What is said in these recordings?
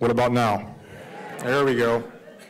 What about now? There we go.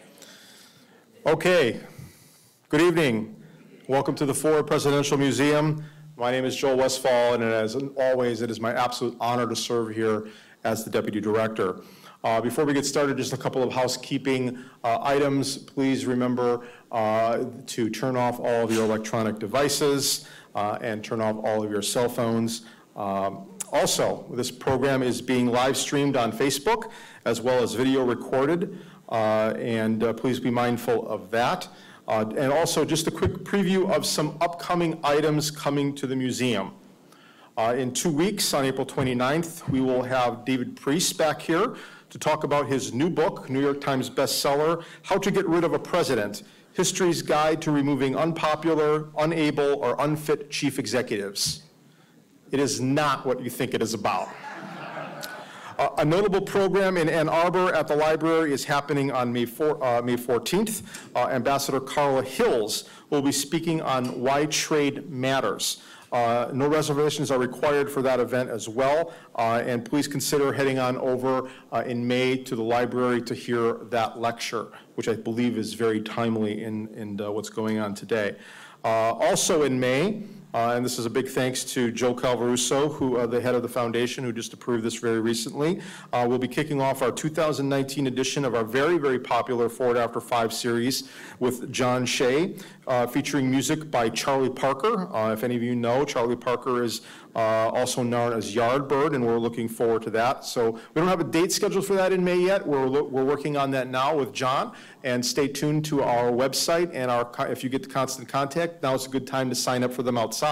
Okay. Good evening. Welcome to the Ford Presidential Museum. My name is Joel Westfall, and as always, it is my absolute honor to serve here as the Deputy Director. Before we get started, just a couple of housekeeping items. Please remember to turn off all of your electronic devices and turn off all of your cell phones. Also, this program is being live streamed on Facebook as well as video recorded, and please be mindful of that. And also, just a quick preview of some upcoming items coming to the museum. In 2 weeks, on April 29th, we will have David Priest back here to talk about his new book, New York Times bestseller, How to Get Rid of a President, History's Guide to Removing Unpopular, Unable, or Unfit Chief Executives. It is not what you think it is about. A notable program in Ann Arbor at the library is happening on May 14th. Ambassador Carla Hills will be speaking on why trade matters. No reservations are required for that event as well, and please consider heading on over in May to the library to hear that lecture, which I believe is very timely in what's going on today. Also in May, and this is a big thanks to Joe Calvaruso, who, the head of the foundation, who just approved this very recently. We'll be kicking off our 2019 edition of our very, very popular Forward After 5 series with John Shea, featuring music by Charlie Parker. If any of you know, Charlie Parker is also known as Yardbird, and we're looking forward to that. So we don't have a date scheduled for that in May yet. We're working on that now with John, and stay tuned to our website, and if you get the Constant Contact, now is a good time to sign up for them outside.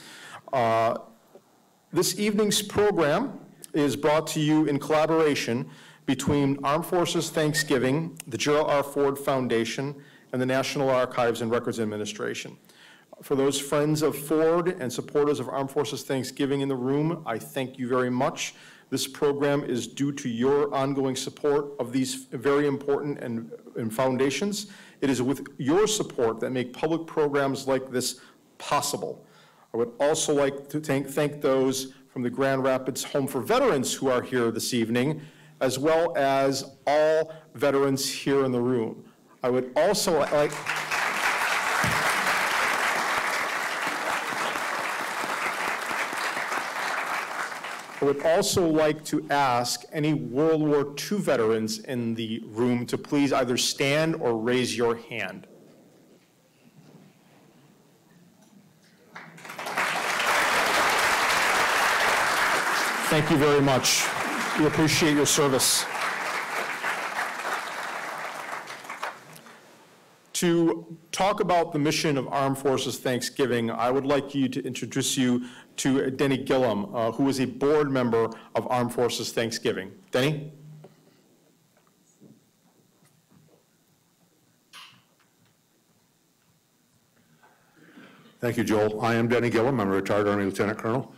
This evening's program is brought to you in collaboration between Armed Forces Thanksgiving, the Gerald R. Ford Foundation, and the National Archives and Records Administration. For those friends of Ford and supporters of Armed Forces Thanksgiving in the room, I thank you very much. This program is due to your ongoing support of these very important and foundations. It is with your support that make public programs like this possible. I would also like to thank those from the Grand Rapids Home for Veterans who are here this evening, as well as all veterans here in the room. I would also like... I would also like to ask any World War II veterans in the room to please either stand or raise your hand. Thank you very much. We appreciate your service. To talk about the mission of Armed Forces Thanksgiving, I would like to introduce you to Denny Gillum, who is a board member of Armed Forces Thanksgiving. Denny? Thank you, Joel. I am Denny Gillum. I'm a retired Army Lieutenant Colonel,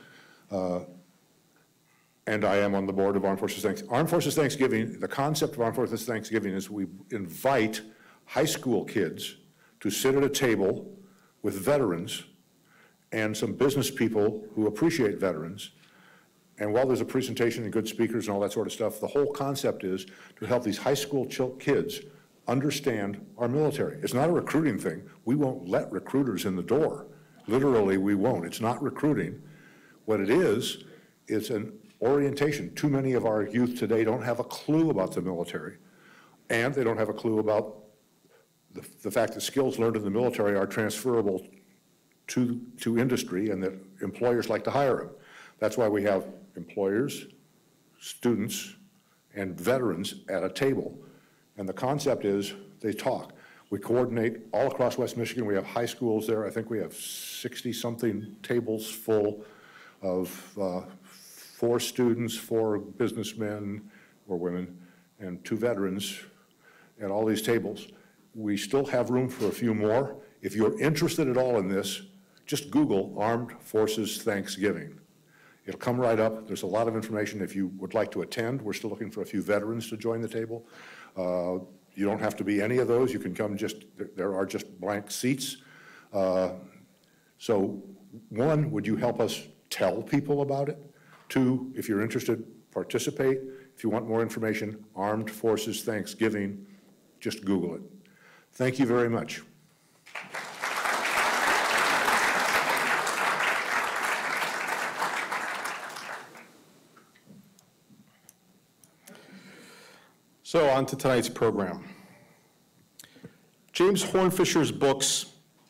and I am on the board of Armed Forces Thanksgiving. Armed Forces Thanksgiving, the concept of Armed Forces Thanksgiving is we invite high school kids to sit at a table with veterans and some business people who appreciate veterans. And while there's a presentation and good speakers and all that sort of stuff, the whole concept is to help these high school kids understand our military. It's not a recruiting thing. We won't let recruiters in the door. Literally, we won't. It's not recruiting. What it is, it's an orientation. Too many of our youth today don't have a clue about the military, and they don't have a clue about the fact that skills learned in the military are transferable to industry and that employers like to hire them. That's why we have employers, students, and veterans at a table. And the concept is they talk. We coordinate all across West Michigan. We have high schools there. I think we have 60-something tables full of 4 students, 4 businessmen or women, and 2 veterans at all these tables. We still have room for a few more. If you're interested at all in this, just Google Armed Forces Thanksgiving. It'll come right up. There's a lot of information if you would like to attend. We're still looking for a few veterans to join the table. You don't have to be any of those. You can come there are just blank seats. So 1, would you help us tell people about it? 2, if you're interested, participate. If you want more information, Armed Forces Thanksgiving, just Google it. Thank you very much. So on to tonight's program. James Hornfischer's books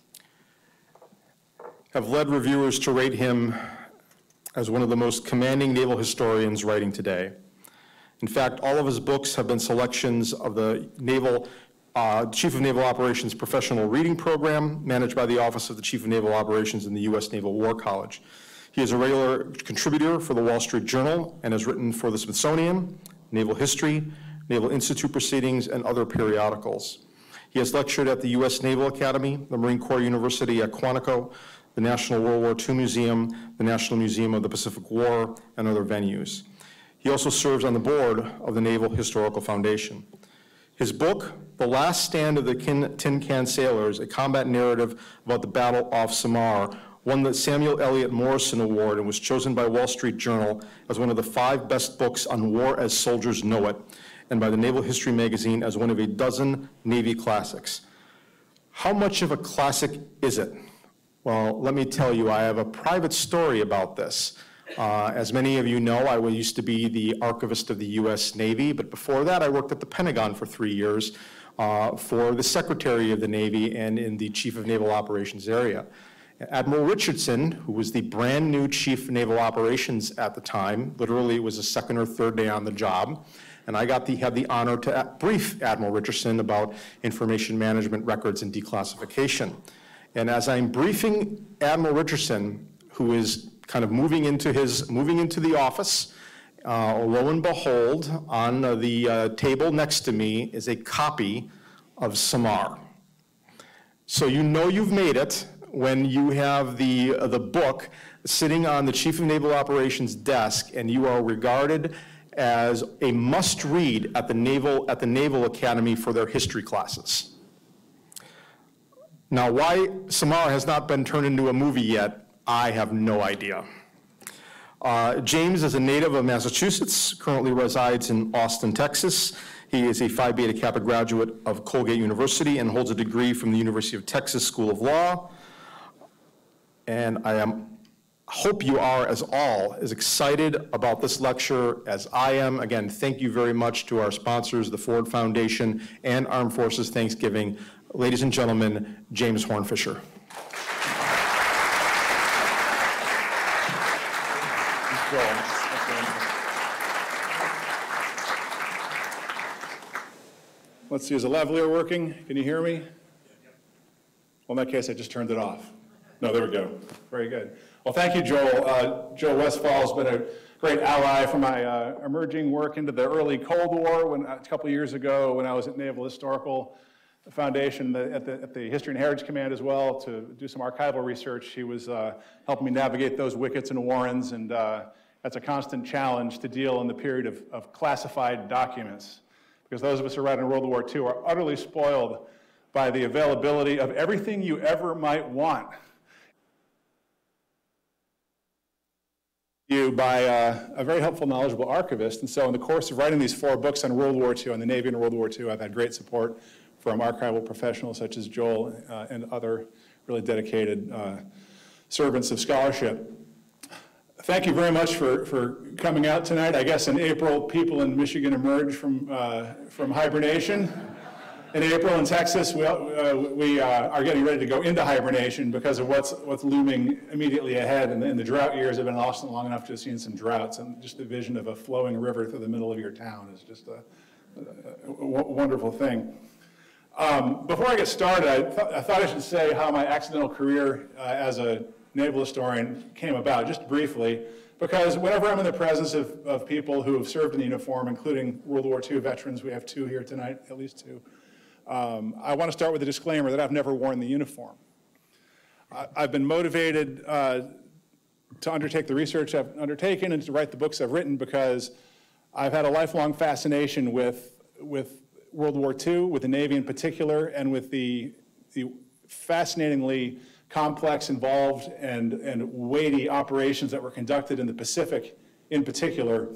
have led reviewers to rate him as one of the most commanding naval historians writing today. In fact, all of his books have been selections of the Chief of Naval Operations Professional Reading Program, managed by the Office of the Chief of Naval Operations in the U.S. Naval War College. He is a regular contributor for the Wall Street Journal and has written for the Smithsonian, Naval History, Naval Institute Proceedings, and other periodicals. He has lectured at the U.S. Naval Academy, the Marine Corps University at Quantico, the National World War II Museum, the National Museum of the Pacific War, and other venues. He also serves on the board of the Naval Historical Foundation. His book, The Last Stand of the Tin Can Sailors, a combat narrative about the Battle off Samar, won the Samuel Eliot Morrison Award and was chosen by Wall Street Journal as one of the 5 best books on war as soldiers know it, and by the Naval History magazine as one of a dozen Navy classics. How much of a classic is it? Well, let me tell you, I have a private story about this. As many of you know, I used to be the archivist of the U.S. Navy, but before that, I worked at the Pentagon for 3 years for the Secretary of the Navy and in the Chief of Naval Operations area. Admiral Richardson, who was the brand new Chief of Naval Operations at the time, literally it was the 2nd or 3rd day on the job, and I had the honor to brief Admiral Richardson about information management, records, and declassification. And as I'm briefing Admiral Richardson, who is kind of moving into the office, lo and behold, on the table next to me is a copy of Samar. So you know you've made it when you have the book sitting on the Chief of Naval Operations desk, and you are regarded as a must-read at the Naval Academy for their history classes. Now, why Samar has not been turned into a movie yet, I have no idea. James is a native of Massachusetts, currently resides in Austin, Texas. He is a Phi Beta Kappa graduate of Colgate University and holds a degree from the University of Texas School of Law. And hope you are all as excited about this lecture as I am. Again, thank you very much to our sponsors, the Ford Foundation and Armed Forces Thanksgiving. Ladies and gentlemen, James Hornfischer. Let's see, is the lavalier working? Can you hear me? Well, in that case, I just turned it off. No, there we go. Very good. Well, thank you, Joel. Joe Westfall has been a great ally for my emerging work into the early Cold War. A couple of years ago, when I was at Naval Historical Foundation at the History and Heritage Command as well, to do some archival research, he was helping me navigate those wickets and warrens, and that's a constant challenge to deal in the period of classified documents, because those of us who write in World War II are utterly spoiled by the availability of everything you ever might want. By a very helpful, knowledgeable archivist. And so in the course of writing these 4 books on World War II, on the Navy and World War II, I've had great support from archival professionals such as Joel and other really dedicated servants of scholarship. Thank you very much for coming out tonight. I guess in April, people in Michigan emerge from hibernation. In April in Texas, we are getting ready to go into hibernation because of what's looming immediately ahead. And the drought years have been in Austin long enough to have seen some droughts, and just the vision of a flowing river through the middle of your town is just a wonderful thing. Before I get started, I thought I should say how my accidental career as a naval historian came about, just briefly, because whenever I'm in the presence of people who have served in the uniform, including World War II veterans, we have 2 here tonight, at least 2, I want to start with a disclaimer that I've never worn the uniform. I've been motivated to undertake the research I've undertaken and to write the books I've written because I've had a lifelong fascination with World War II, with the Navy in particular, and with the fascinatingly complex, involved, and weighty operations that were conducted in the Pacific in particular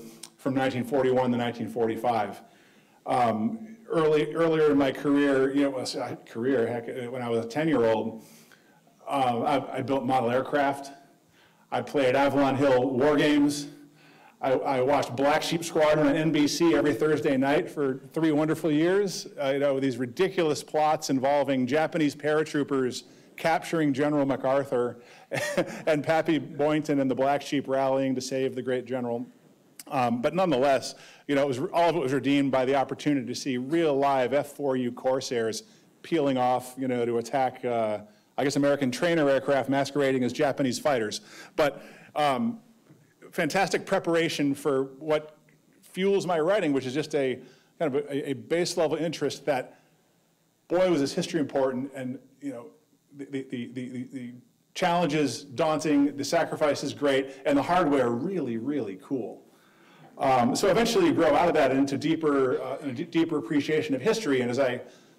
from 1941 to 1945. Earlier in my career, when I was a 10-year-old, I built model aircraft. I played Avalon Hill war games. I watched Black Sheep Squadron on NBC every Thursday night for 3 wonderful years. These ridiculous plots involving Japanese paratroopers capturing General MacArthur and Pappy Boynton and the Black Sheep rallying to save the great general. But nonetheless, all of it was redeemed by the opportunity to see real live F-4U Corsairs peeling off, to attack, I guess, American trainer aircraft masquerading as Japanese fighters. But fantastic preparation for what fuels my writing, which is just a kind of a base level interest that, boy, was this history important, and the challenges daunting, the sacrifices great, and the hardware really, really cool. So eventually you grow out of that into deeper appreciation of history, and as I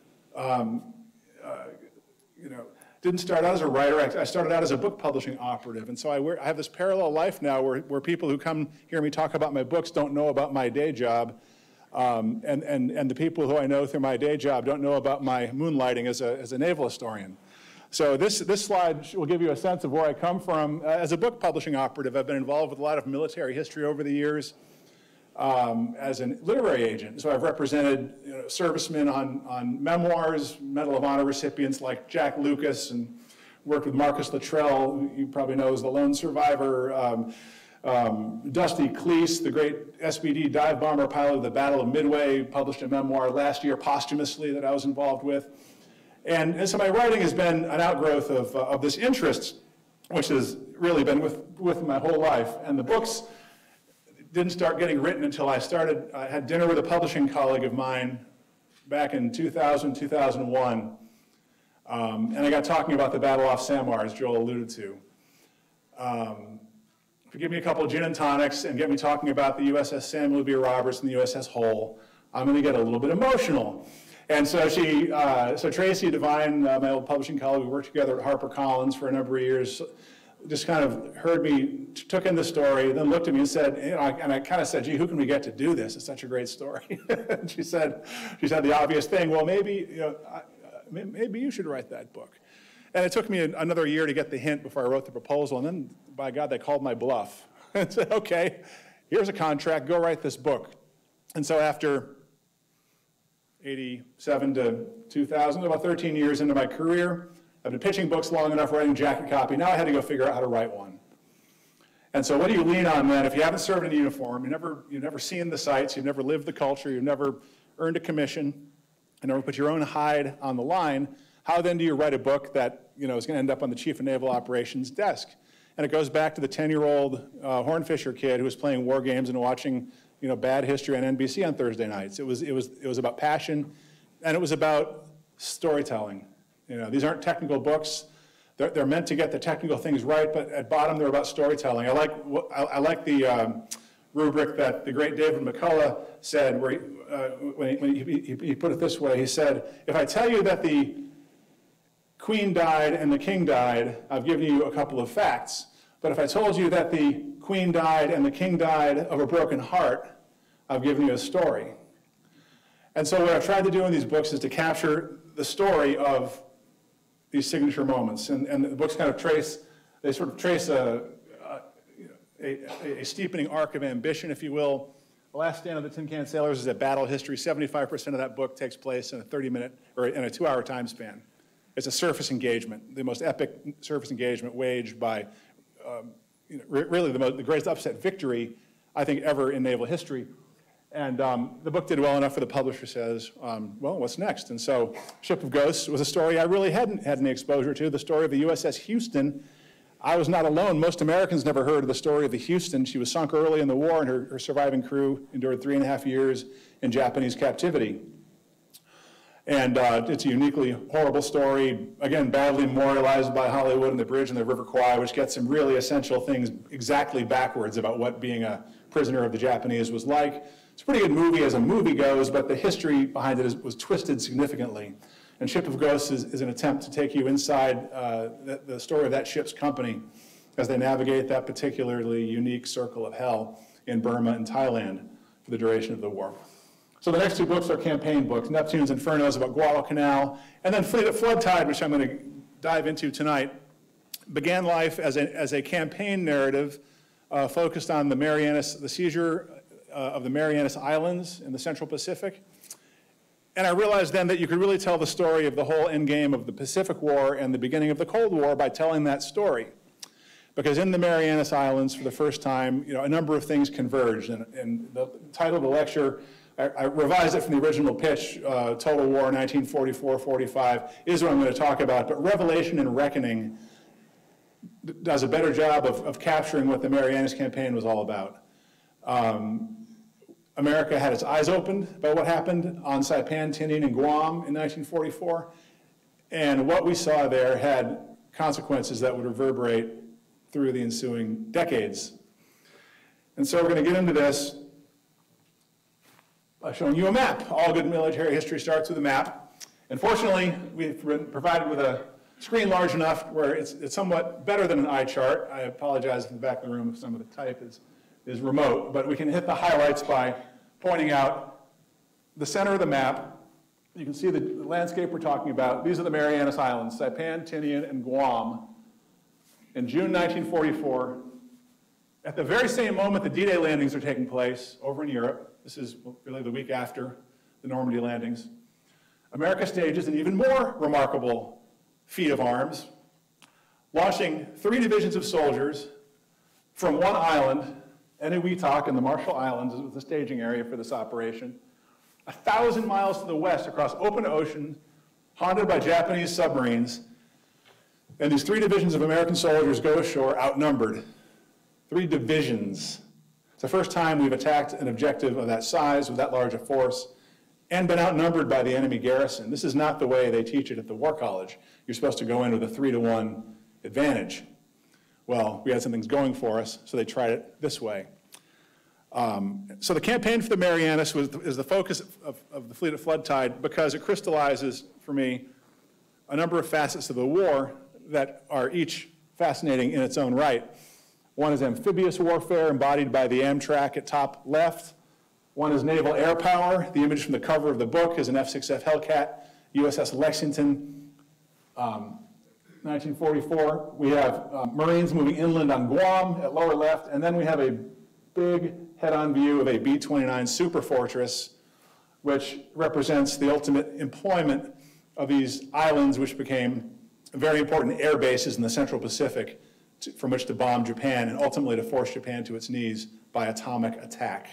didn't start out as a writer. I started out as a book publishing operative, and so I have this parallel life now where people who come hear me talk about my books don't know about my day job, and the people who I know through my day job don't know about my moonlighting as a naval historian. So this slide will give you a sense of where I come from. As a book publishing operative, I've been involved with a lot of military history over the years. As a literary agent. So I've represented servicemen on memoirs, Medal of Honor recipients like Jack Lucas, and worked with Marcus Luttrell, who you probably know as the lone survivor, Dusty Cleese, the great SBD dive bomber pilot of the Battle of Midway, published a memoir last year posthumously that I was involved with. And so my writing has been an outgrowth of this interest, which has really been with my whole life. And the books didn't start getting written until I had dinner with a publishing colleague of mine back in 2000, 2001. And I got talking about the battle off Samar, as Joel alluded to. If you give me a couple of gin and tonics and get me talking about the USS Samuel B. Roberts and the USS Hull, I'm going to get a little bit emotional. And so so Tracy Devine, my old publishing colleague, we worked together at HarperCollins for a number of years, just kind of heard me, took in the story, then looked at me and said, and I kind of said, gee, who can we get to do this? It's such a great story. And she said the obvious thing, well, maybe you should write that book. And it took me another year to get the hint before I wrote the proposal, and then, by God, they called my bluff and said, okay, here's a contract, go write this book. And so after 87 to 2000, about 13 years into my career, I've been pitching books long enough, writing jacket copy. Now I had to go figure out how to write one. And so what do you lean on then? If you haven't served in a uniform, you've never seen the sights, you've never lived the culture, you've never earned a commission, you never put your own hide on the line, how then do you write a book that is going to end up on the Chief of Naval Operations desk? And it goes back to the 10-year-old Hornfischer kid who was playing war games and watching bad history on NBC on Thursday nights. It was about passion, and it was about storytelling. These aren't technical books. They're meant to get the technical things right, but at bottom they're about storytelling. I like the rubric that the great David McCullough said, where when he put it this way. He said, if I tell you that the Queen died and the King died, I've given you a couple of facts. But if I told you that the Queen died and the King died of a broken heart, I've given you a story. And so what I've tried to do in these books is to capture the story of these signature moments, and the books kind of trace a steepening arc of ambition, if you will. The Last Stand of the Tin Can Sailors is a battle history. 75% of that book takes place in a 30-minute or in a 2-hour time span. It's a surface engagement, the most epic surface engagement waged by really the greatest upset victory, I think, ever in naval history. And the book did well enough for the publisher says, well, what's next? And so Ship of Ghosts was a story I really hadn't had any exposure to, the story of the USS Houston. I was not alone. Most Americans never heard of the story of the Houston. She was sunk early in the war, and her surviving crew endured 3.5 years in Japanese captivity. And it's a uniquely horrible story, again, badly memorialized by Hollywood and the bridge and the River Kwai, which gets some really essential things exactly backwards about what being a prisoner of the Japanese was like. It's a pretty good movie as a movie goes, but the history behind it was twisted significantly. And Ship of Ghosts is an attempt to take you inside the story of that ship's company as they navigate that particularly unique circle of hell in Burma and Thailand. for the duration of the war. So the next two books are campaign books, Neptune's Infernos about Guadalcanal, and then Fleet at Flood Tide, which I'm going to dive into tonight, began life as a campaign narrative focused on the Marianas, the seizure of the Marianas Islands in the Central Pacific. And I realized then that you could really tell the story of the whole endgame of the Pacific War and the beginning of the Cold War by telling that story. Because in the Marianas Islands, for the first time, a number of things converged. And the title of the lecture, I revised it from the original pitch, Total War 1944-45, is what I'm going to talk about. But Revelation and Reckoning does a better job of capturing what the Marianas campaign was all about. America had its eyes opened by what happened on Saipan, Tinian, and Guam in 1944, and what we saw there had consequences that would reverberate through the ensuing decades. And so we're going to get into this by showing you a map. All good military history starts with a map. And fortunately, we've been provided with a screen large enough where it's somewhat better than an eye chart. I apologize in the back of the room if some of the type is remote, but we can hit the highlights by pointing out the center of the map. You can see the landscape we're talking about. These are the Marianas Islands, Saipan, Tinian, and Guam. In June 1944, at the very same moment the D-Day landings are taking place over in Europe, this is really the week after the Normandy landings, America stages an even more remarkable feat of arms, launching 3 divisions of soldiers from one island, Eniwetok in the Marshall Islands was the staging area for this operation, 1,000 miles to the west across open ocean, haunted by Japanese submarines, and these 3 divisions of American soldiers go ashore outnumbered. 3 divisions. It's the first time we've attacked an objective of that size with that large a force and been outnumbered by the enemy garrison. This is not the way they teach it at the War College. You're supposed to go in with a 3-to-1 advantage. Well, we had some things going for us, so they tried it this way. So the campaign for the Marianas is the focus of the Fleet at Flood Tide because it crystallizes, for me, a number of facets of the war that are each fascinating in its own right. One is amphibious warfare, embodied by the Amtrak at top left. One is naval air power. The image from the cover of the book is an F-6F Hellcat, USS Lexington, 1944. We have Marines moving inland on Guam at lower left, and then we have a big head-on view of a B-29 superfortress, which represents the ultimate employment of these islands, which became very important air bases in the Central Pacific from which to bomb Japan and ultimately to force Japan to its knees by atomic attack.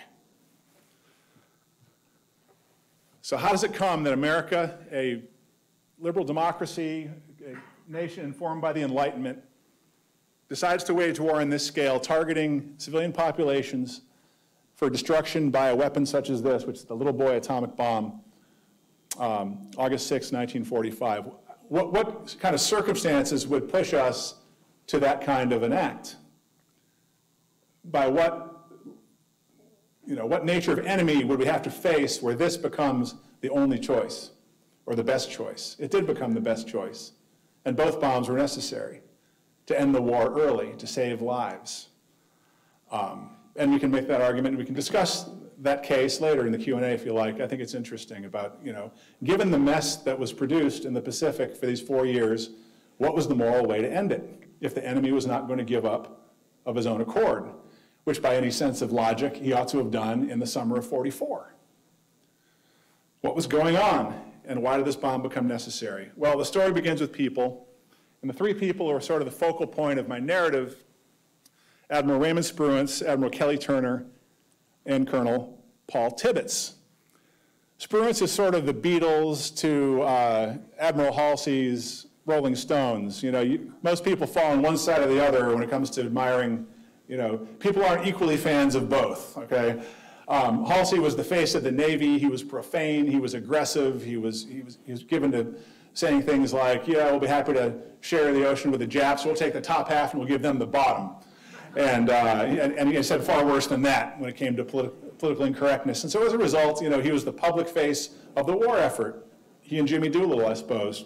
So how does it come that America, a liberal democracy, a nation informed by the Enlightenment, decides to wage war on this scale, targeting civilian populations for destruction by a weapon such as this, which is the little boy atomic bomb, August 6, 1945. What kind of circumstances would push us to that kind of an act? By what nature of enemy would we have to face where this becomes the only choice or the best choice? It did become the best choice, and both bombs were necessary to end the war early, to save lives. And we can make that argument, and we can discuss that case later in the Q&A if you like. I think it's interesting about, given the mess that was produced in the Pacific for these 4 years, what was the moral way to end it if the enemy was not going to give up of his own accord, which by any sense of logic he ought to have done in the summer of '44. What was going on, and why did this bomb become necessary? Well, the story begins with people, and the 3 people who are sort of the focal point of my narrative: Admiral Raymond Spruance, Admiral Kelly Turner, and Colonel Paul Tibbets. Spruance is sort of the Beatles to Admiral Halsey's Rolling Stones. Most people fall on one side or the other when it comes to admiring, people aren't equally fans of both, okay? Halsey was the face of the Navy. He was profane, he was aggressive, he was given to saying things like, we'll be happy to share the ocean with the Japs, we'll take the top half and we'll give them the bottom. And he said far worse than that when it came to political incorrectness. And so as a result, he was the public face of the war effort. He and Jimmy Doolittle, I suppose.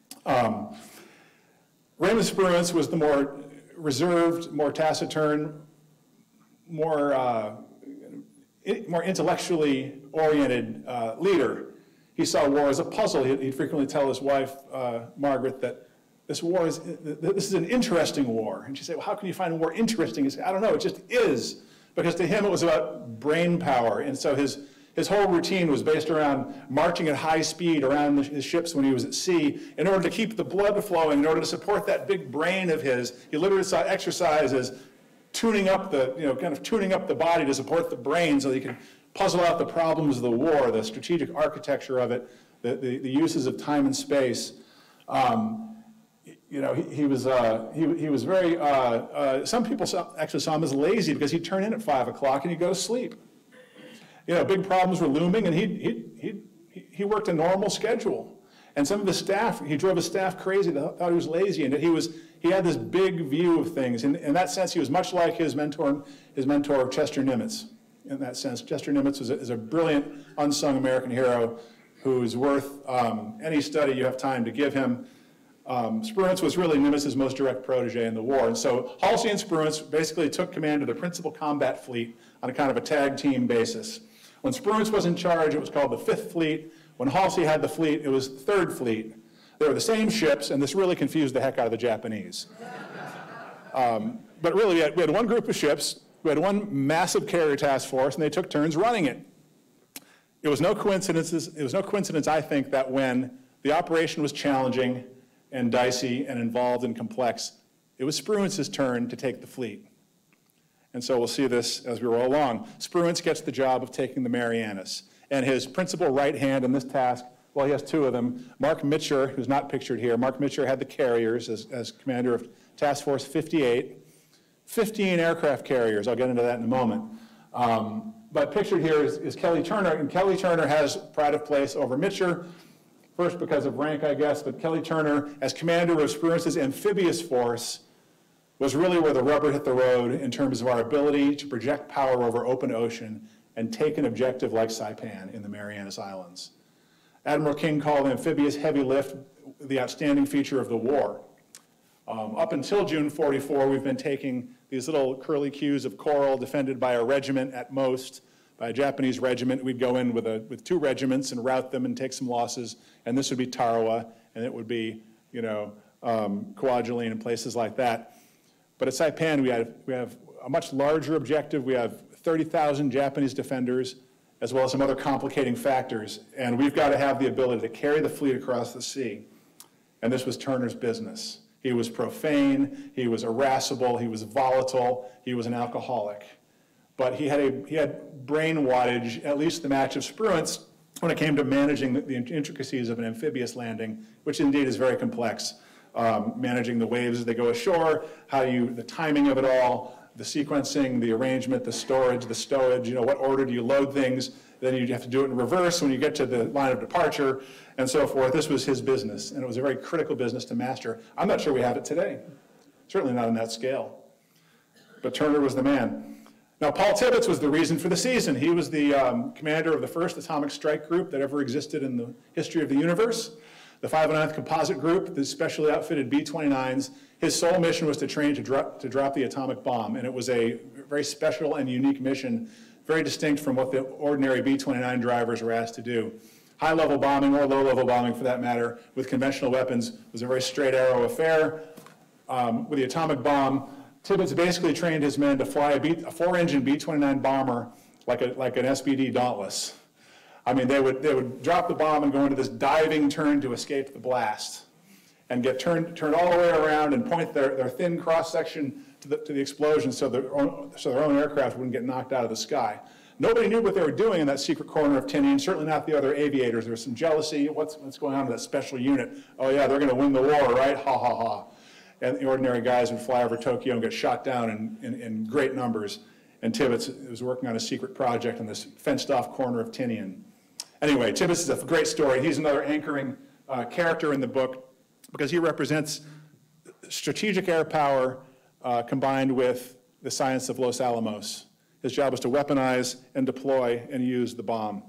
Raymond Spruance was the more reserved, more taciturn, more more intellectually oriented leader. He saw war as a puzzle. He'd frequently tell his wife, Margaret, that this is an interesting war. And she'd say, well, how can you find war interesting? He'd say, I don't know, it just is. Because to him, it was about brain power. And so his whole routine was based around marching at high speed around his ships when he was at sea in order to keep the blood flowing, in order to support that big brain of his. He literally saw exercise as tuning up tuning up the body to support the brain so that he could puzzle out the problems of the war, the strategic architecture of it, the uses of time and space. He was very, some people actually saw him as lazy because he'd turn in at 5 o'clock and he'd go to sleep. Big problems were looming, and he worked a normal schedule. And some of his staff, he drove his staff crazy. They thought he was lazy, and that he had this big view of things. In that sense, he was much like his mentor Chester Nimitz. In that sense, Chester Nimitz is a brilliant, unsung American hero who is worth any study you have time to give him. Spruance was really Nimitz's most direct protege in the war. And so Halsey and Spruance basically took command of the principal combat fleet on a kind of a tag team basis. When Spruance was in charge, it was called the 5th Fleet. When Halsey had the fleet, it was the 3rd Fleet. They were the same ships, and this really confused the heck out of the Japanese. But really, we had one group of ships, we had one massive carrier task force, and they took turns running it. It was no coincidence, I think, that when the operation was challenging and dicey and involved and complex, it was Spruance's turn to take the fleet. And so we'll see this as we roll along. Spruance gets the job of taking the Marianas. And his principal right hand in this task, well, he has 2 of them. Mark Mitcher, who's not pictured here, Mark Mitcher had the carriers as commander of Task Force 58. 15 aircraft carriers, I'll get into that in a moment. But pictured here is Kelly Turner, and Kelly Turner has pride of place over Mitcher, first because of rank, I guess, but Kelly Turner, as commander of Spruance's amphibious force, was really where the rubber hit the road in terms of our ability to project power over open ocean and take an objective like Saipan in the Marianas Islands. Admiral King called the amphibious heavy lift the outstanding feature of the war. Up until June 44, we've been taking these little curly cues of coral defended by a regiment at most, by a Japanese regiment. We'd go in with 2 regiments and rout them and take some losses, and this would be Tarawa, and it would be, Kwajalein and places like that. But at Saipan, we have a much larger objective. We have 30,000 Japanese defenders, as well as some other complicating factors. And we've got to have the ability to carry the fleet across the sea. And this was Turner's business. He was profane, he was irascible, he was volatile, he was an alcoholic. But he had brain wattage, at least the match of Spruance, when it came to managing the intricacies of an amphibious landing, which indeed is very complex. Managing the waves as they go ashore, the timing of it all, the sequencing, the arrangement, the storage, the stowage, what order do you load things, then you have to do it in reverse when you get to the line of departure, and so forth. This was his business, and it was a very critical business to master. I'm not sure we have it today, certainly not on that scale, but Turner was the man. Now, Paul Tibbets was the reason for the season. He was the commander of the first atomic strike group that ever existed in the history of the universe. The 509th Composite Group, the specially outfitted B-29s, his sole mission was to train to drop the atomic bomb, and it was a very special and unique mission, very distinct from what the ordinary B-29 drivers were asked to do. High-level bombing, or low-level bombing for that matter, with conventional weapons was a very straight-arrow affair. With the atomic bomb, Tibbets basically trained his men to fly a 4-engine B-29 bomber like an SBD Dauntless. I mean, they would drop the bomb and go into this diving turn to escape the blast and get turned all the way around and point their thin cross-section to the explosion so their own aircraft wouldn't get knocked out of the sky. Nobody knew what they were doing in that secret corner of Tinian, certainly not the other aviators. There was some jealousy. What's going on with that special unit? Oh yeah, they're going to win the war, right? Ha, ha, ha. And the ordinary guys would fly over Tokyo and get shot down in great numbers. And Tibbets was working on a secret project in this fenced-off corner of Tinian. Anyway, Tibbets is a great story. He's another anchoring character in the book because he represents strategic air power combined with the science of Los Alamos. His job was to weaponize and deploy and use the bomb.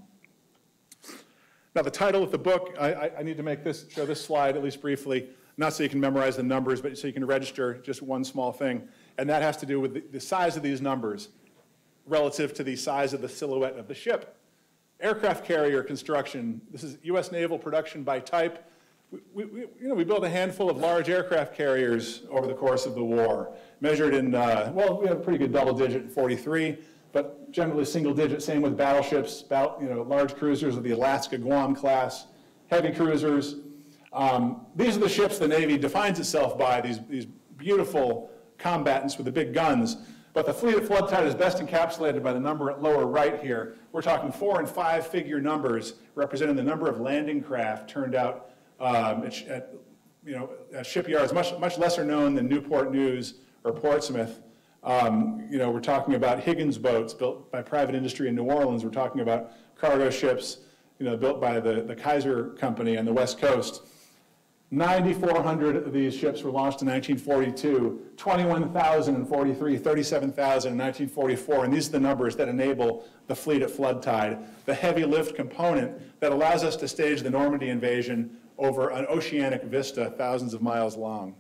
Now, the title of the book, I need to show this slide at least briefly, not so you can memorize the numbers, but so you can register just one small thing, and that has to do with the size of these numbers. relative to the size of the silhouette of the ship. Aircraft carrier construction, this is U.S. naval production by type. We built a handful of large aircraft carriers over the course of the war, measured in, well, we have a pretty good double digit, 43, but generally single digit, same with battleships, large cruisers of the Alaska Guam class, heavy cruisers. These are the ships the Navy defines itself by, these beautiful combatants with the big guns. But the fleet at flood tide is best encapsulated by the number at lower right here. We're talking 4- and 5-figure numbers representing the number of landing craft turned out at shipyards, much lesser known than Newport News or Portsmouth. We're talking about Higgins boats built by private industry in New Orleans. We're talking about cargo ships, built by the Kaiser Company on the West Coast. 9,400 of these ships were launched in 1942, 21,043, 37,000 in 1944, and these are the numbers that enable the fleet at flood tide, the heavy lift component that allows us to stage the Normandy invasion over an oceanic vista thousands of miles long.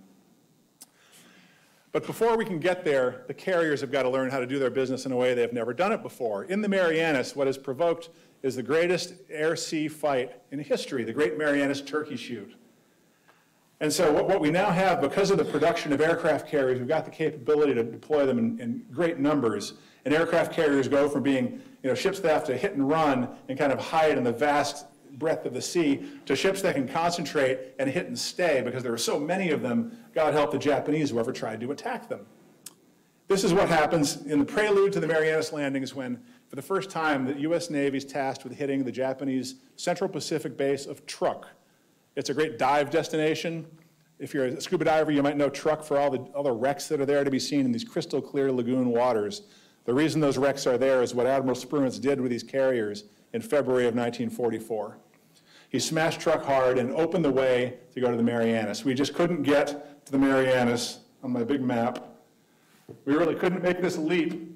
But before we can get there, the carriers have got to learn how to do their business in a way they've never done it before. In the Marianas, what has provoked is the greatest air-sea fight in history, the Great Marianas Turkey Shoot. And so what we now have, because of the production of aircraft carriers, we've got the capability to deploy them in great numbers. And aircraft carriers go from being ships that have to hit and run and kind of hide in the vast breadth of the sea to ships that can concentrate and hit and stay, because there were so many of them, God help the Japanese, whoever tried to attack them. This is what happens in the prelude to the Marianas landings when, for the first time, the U.S. Navy is tasked with hitting the Japanese Central Pacific base of Truk. It's a great dive destination. If you're a scuba diver, you might know Truk for all the wrecks that are there to be seen in these crystal clear lagoon waters. The reason those wrecks are there is what Admiral Spruance did with these carriers in February of 1944. He smashed Truk hard and opened the way to go to the Marianas. We just couldn't get to the Marianas on my big map. We really couldn't make this leap,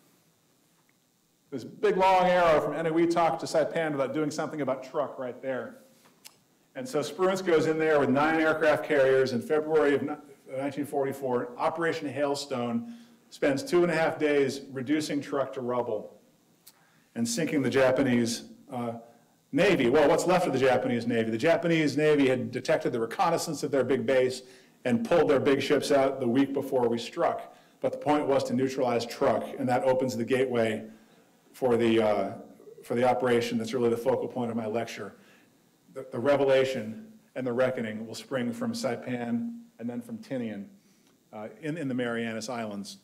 this big long arrow from Eniwetok to Saipan, without doing something about Truk right there. And so Spruance goes in there with 9 aircraft carriers in February of 1944. Operation Hailstone spends 2.5 days reducing Truk to rubble and sinking the Japanese Navy. Well, what's left of the Japanese Navy? The Japanese Navy had detected the reconnaissance of their big base and pulled their big ships out the week before we struck. But the point was to neutralize Truk, and that opens the gateway for the operation that's really the focal point of my lecture. The revelation and the reckoning will spring from Saipan and then from Tinian in the Marianas Islands.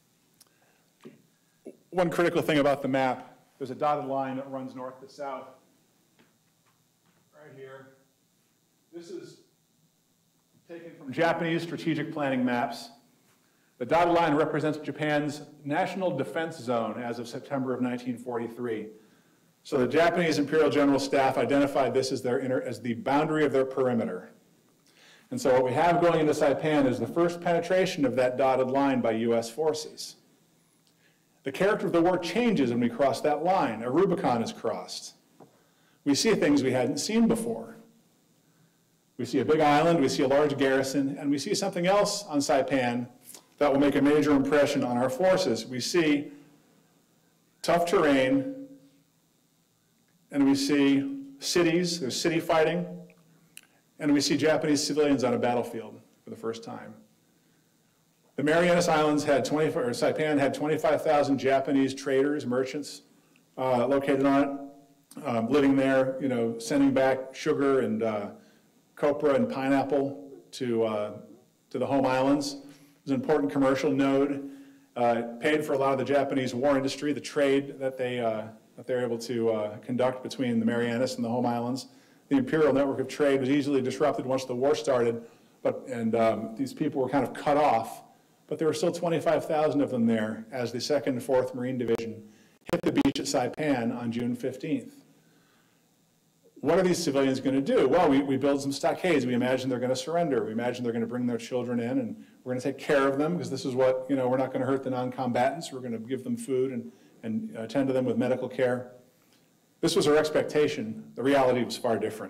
One critical thing about the map, there's a dotted line that runs north to south. Right here. This is taken from Japanese strategic planning maps. The dotted line represents Japan's national defense zone as of September of 1943. So the Japanese Imperial General Staff identified this as the boundary of their perimeter. And so what we have going into Saipan is the first penetration of that dotted line by U.S. forces. The character of the war changes when we cross that line. A Rubicon is crossed. We see things we hadn't seen before. We see a big island, we see a large garrison, and we see something else on Saipan that will make a major impression on our forces. We see tough terrain, and we see cities, there's city fighting, and we see Japanese civilians on a battlefield for the first time. The Marianas Islands Saipan had 25,000 Japanese traders, merchants located on it, living there, sending back sugar and copra and pineapple to the home islands. It was an important commercial node, paid for a lot of the Japanese war industry, the trade that they're able to conduct between the Marianas and the home islands. The imperial network of trade was easily disrupted once the war started, and these people were kind of cut off. But there were still 25,000 of them there as the 2nd and 4th Marine Division hit the beach at Saipan on June 15th. What are these civilians going to do? Well, we build some stockades. We imagine they're going to surrender. We imagine they're going to bring their children in, and we're going to take care of them, because this is what, we're not going to hurt the non-combatants. We're going to give them food and attend to them with medical care. This was our expectation. The reality was far different.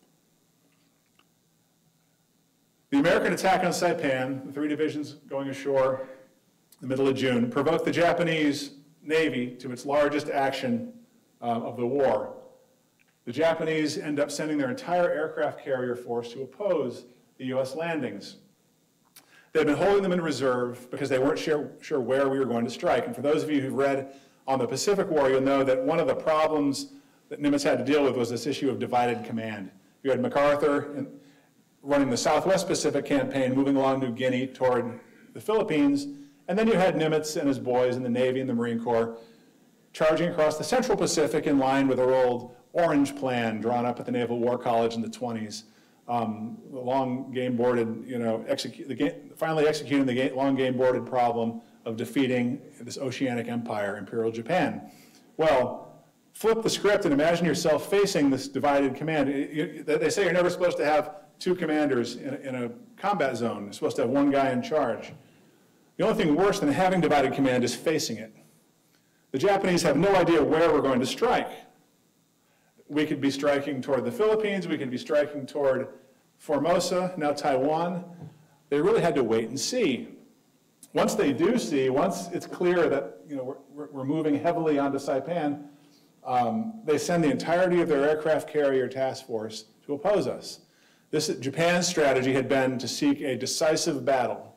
The American attack on Saipan, the 3 divisions going ashore in the middle of June, provoked the Japanese Navy to its largest action of the war. The Japanese end up sending their entire aircraft carrier force to oppose the U.S. landings. They'd been holding them in reserve because they weren't sure where we were going to strike. And for those of you who've read on the Pacific War, you'll know that one of the problems that Nimitz had to deal with was this issue of divided command. You had MacArthur running the Southwest Pacific campaign, moving along New Guinea toward the Philippines, and then you had Nimitz and his boys in the Navy and the Marine Corps charging across the Central Pacific in line with their old Orange Plan drawn up at the Naval War College in the 20s. The long game-boarded, finally executing the long game-boarded problem of defeating this oceanic empire, Imperial Japan. Well, flip the script and imagine yourself facing this divided command. They say you're never supposed to have two commanders in a combat zone. You're supposed to have one guy in charge. The only thing worse than having divided command is facing it. The Japanese have no idea where we're going to strike. We could be striking toward the Philippines, we could be striking toward Formosa, now Taiwan. They really had to wait and see. Once they do see, once it's clear that we're moving heavily onto Saipan, they send the entirety of their aircraft carrier task force to oppose us. Japan's strategy had been to seek a decisive battle.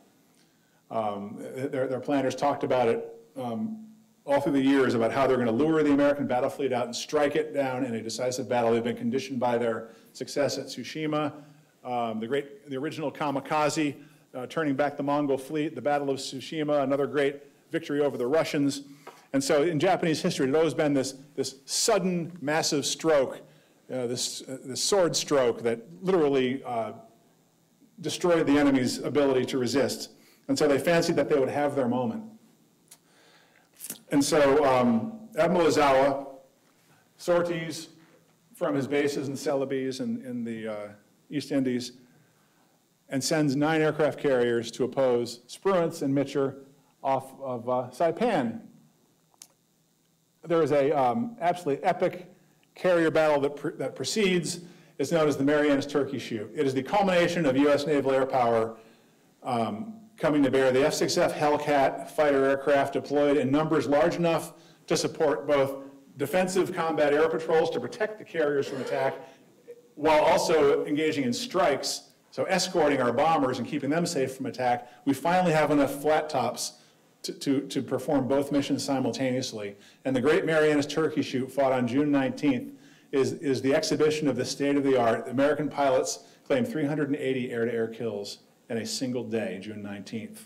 Their planners talked about it all through the years about how they're going to lure the American battle fleet out and strike it down in a decisive battle. They've been conditioned by their success at Tsushima, the original kamikaze, turning back the Mongol fleet, the Battle of Tsushima, another great victory over the Russians. And so in Japanese history, it had always been this sudden, massive stroke, this sword stroke that literally destroyed the enemy's ability to resist. And so they fancied that they would have their moment. And so Admiral Ozawa sorties from his bases in Celebes and in the East Indies and sends 9 aircraft carriers to oppose Spruance and Mitcher off of Saipan. There is a absolutely epic carrier battle that precedes. It's known as the Marianas Turkey Shoot. It is the culmination of U.S. naval air power coming to bear. The F-6F Hellcat fighter aircraft deployed in numbers large enough to support both defensive combat air patrols to protect the carriers from attack, while also engaging in strikes, so escorting our bombers and keeping them safe from attack. We finally have enough flat tops to perform both missions simultaneously. And the Great Marianas Turkey Shoot, fought on June 19th, is the exhibition of the state-of-the-art. American pilots claim 380 air-to-air kills in a single day, June 19th.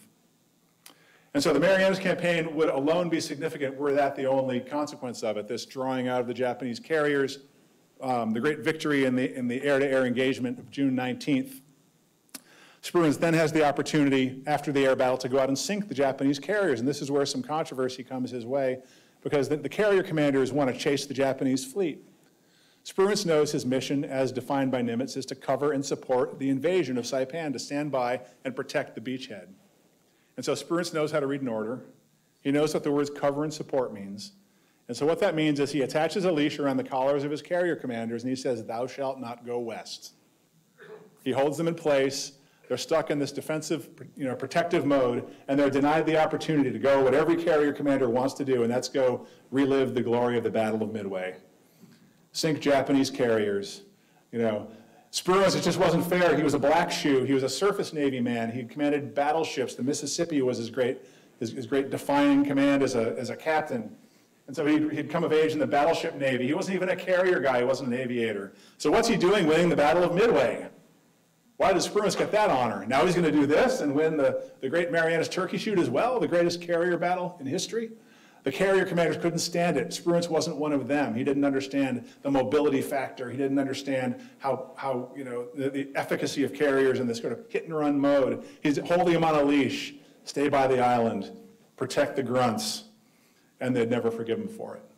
And so the Marianas campaign would alone be significant were that the only consequence of it, this drawing out of the Japanese carriers, the great victory in the air-to-air engagement of June 19th. Spruance then has the opportunity, after the air battle, to go out and sink the Japanese carriers, and this is where some controversy comes his way, because the carrier commanders want to chase the Japanese fleet. Spruance knows his mission, as defined by Nimitz, is to cover and support the invasion of Saipan, to stand by and protect the beachhead. And so Spruance knows how to read an order. He knows what the words cover and support means. And so what that means is he attaches a leash around the collars of his carrier commanders and he says, "Thou shalt not go west." He holds them in place. They're stuck in this defensive, protective mode, and they're denied the opportunity to go what every carrier commander wants to do, and that's go relive the glory of the Battle of Midway. Sink Japanese carriers. Spruance, it just wasn't fair. He was a black shoe. He was a surface Navy man. He commanded battleships. The Mississippi was his great defining command as a captain. And so he'd come of age in the battleship Navy. He wasn't even a carrier guy. He wasn't an aviator. So what's he doing winning the Battle of Midway? Why does Spruance get that honor? Now he's going to do this and win the Great Marianas Turkey Shoot as well, the greatest carrier battle in history? The carrier commanders couldn't stand it. Spruance wasn't one of them. He didn't understand the mobility factor. He didn't understand how the efficacy of carriers in this sort of hit and run mode. He's holding them on a leash. Stay by the island. Protect the grunts. And they'd never forgive him for it.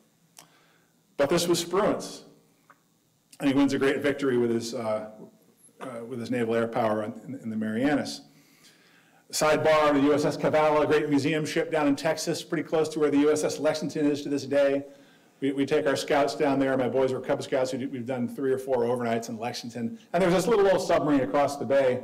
But this was Spruance. And he wins a great victory with his naval air power in the Marianas. Sidebar, the USS Cavallo, a great museum ship down in Texas, pretty close to where the USS Lexington is to this day. We take our scouts down there. My boys were Cub Scouts. We've done 3 or 4 overnights in Lexington. And there's this little old submarine across the bay.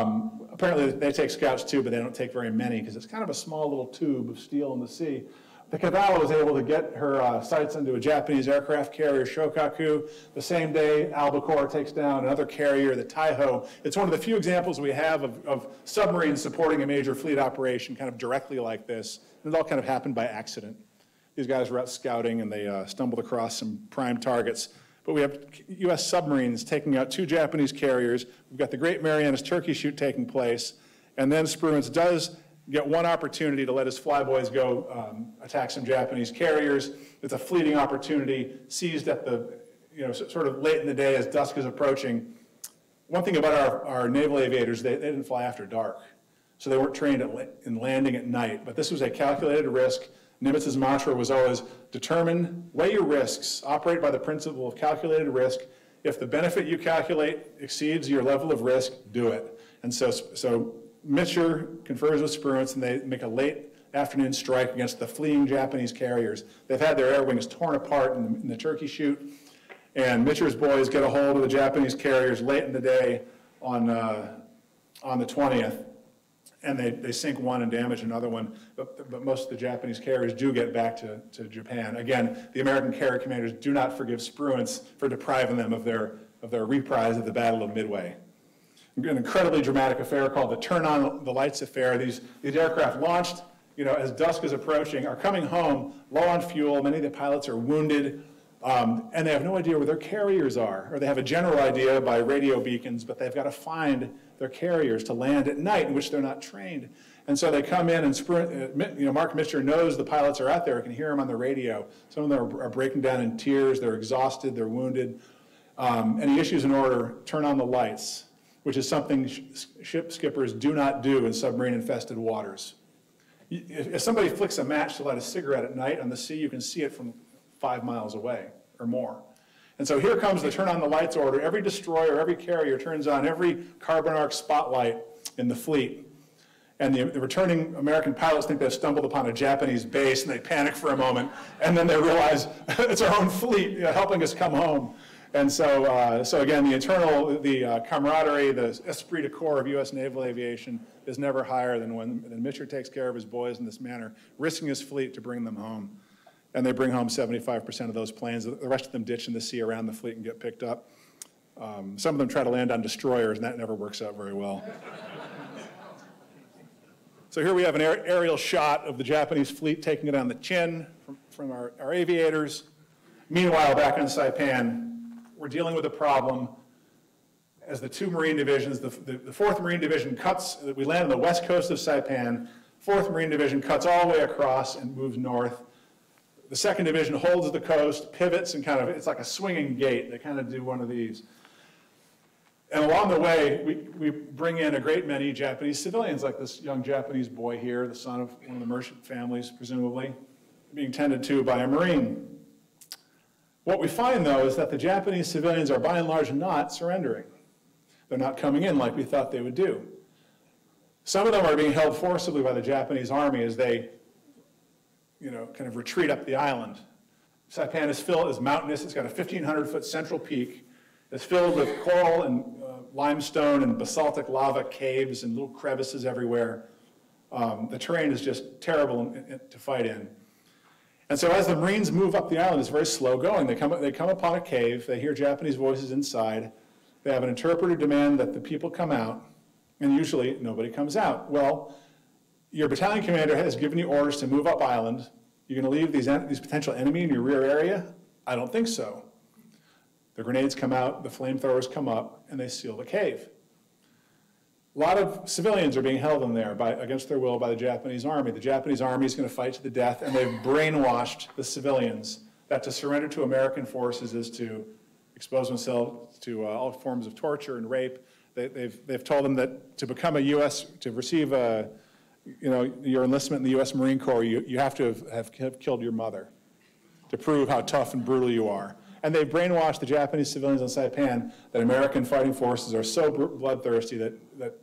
Apparently they take scouts too, but they don't take very many because it's kind of a small little tube of steel in the sea. The Cavallo was able to get her sights into a Japanese aircraft carrier, Shokaku. The same day, Albacore takes down another carrier, the Taiho. It's one of the few examples we have of submarines supporting a major fleet operation kind of directly like this. And it all kind of happened by accident. These guys were out scouting and they stumbled across some prime targets. But we have US submarines taking out 2 Japanese carriers. We've got the Great Marianas turkey shoot taking place. And then Spruance does get one opportunity to let his flyboys go attack some Japanese carriers. It's a fleeting opportunity seized at the, sort of late in the day as dusk is approaching. One thing about our naval aviators, they didn't fly after dark. So they weren't trained in landing at night. But this was a calculated risk. Nimitz's mantra was always determine, weigh your risks, operate by the principle of calculated risk. If the benefit you calculate exceeds your level of risk, do it. And so Mitscher confers with Spruance, and they make a late afternoon strike against the fleeing Japanese carriers. They've had their air wings torn apart in the turkey shoot, and Mitscher's boys get a hold of the Japanese carriers late in the day on the 20th, and they sink one and damage another one, but most of the Japanese carriers do get back to Japan. Again, the American carrier commanders do not forgive Spruance for depriving them of their reprise of the Battle of Midway. An incredibly dramatic affair called the Turn On the Lights Affair. These aircraft launched, as dusk is approaching, are coming home low on fuel. Many of the pilots are wounded, and they have no idea where their carriers are, or they have a general idea by radio beacons, but they've got to find their carriers to land at night, in which they're not trained. And so they come in and Mark Mitscher knows the pilots are out there, can hear them on the radio. Some of them are breaking down in tears, they're exhausted, they're wounded, and he issues an order, turn on the lights, which is something ship skippers do not do in submarine-infested waters. If somebody flicks a match to light a cigarette at night on the sea, you can see it from 5 miles away or more. And so here comes the turn on the lights order. Every destroyer, every carrier turns on every carbon arc spotlight in the fleet. And the returning American pilots think they've stumbled upon a Japanese base, and they panic for a moment, and then they realize it's our own fleet helping us come home. And so again, the camaraderie, the esprit de corps of U.S. naval aviation is never higher than when Mitscher takes care of his boys in this manner, risking his fleet to bring them home. And they bring home 75% of those planes. The rest of them ditch in the sea around the fleet and get picked up. Some of them try to land on destroyers, and that never works out very well. So here we have an aerial shot of the Japanese fleet taking it on the chin from our aviators. Meanwhile, back on Saipan, we're dealing with a problem as the 2 Marine divisions, the 4th Marine Division we land on the west coast of Saipan, 4th Marine Division cuts all the way across and moves north. The 2nd Division holds the coast, pivots, and it's like a swinging gate. They kind of do one of these. And along the way, we bring in a great many Japanese civilians, like this young Japanese boy here, the son of one of the merchant families, presumably, being tended to by a Marine. What we find, though, is that the Japanese civilians are by and large not surrendering. They're not coming in like we thought they would do. Some of them are being held forcibly by the Japanese army as they, kind of retreat up the island. Saipan is mountainous. It's got a 1,500-foot central peak. It's filled with coral and limestone and basaltic lava caves and little crevices everywhere. The terrain is just terrible to fight in. And so as the Marines move up the island, it's very slow going. They come upon a cave. They hear Japanese voices inside. They have an interpreter demand that the people come out, and usually nobody comes out. Well, your battalion commander has given you orders to move up island. You're going to leave these potential enemy in your rear area? I don't think so. The grenades come out, the flamethrowers come up, and they seal the cave. A lot of civilians are being held in there against their will by the Japanese army. The Japanese army is going to fight to the death, and they've brainwashed the civilians that to surrender to American forces is to expose themselves to all forms of torture and rape. They've told them that to become to receive your enlistment in the U.S. Marine Corps, you have to have killed your mother to prove how tough and brutal you are. And they've brainwashed the Japanese civilians on Saipan that American fighting forces are so bloodthirsty that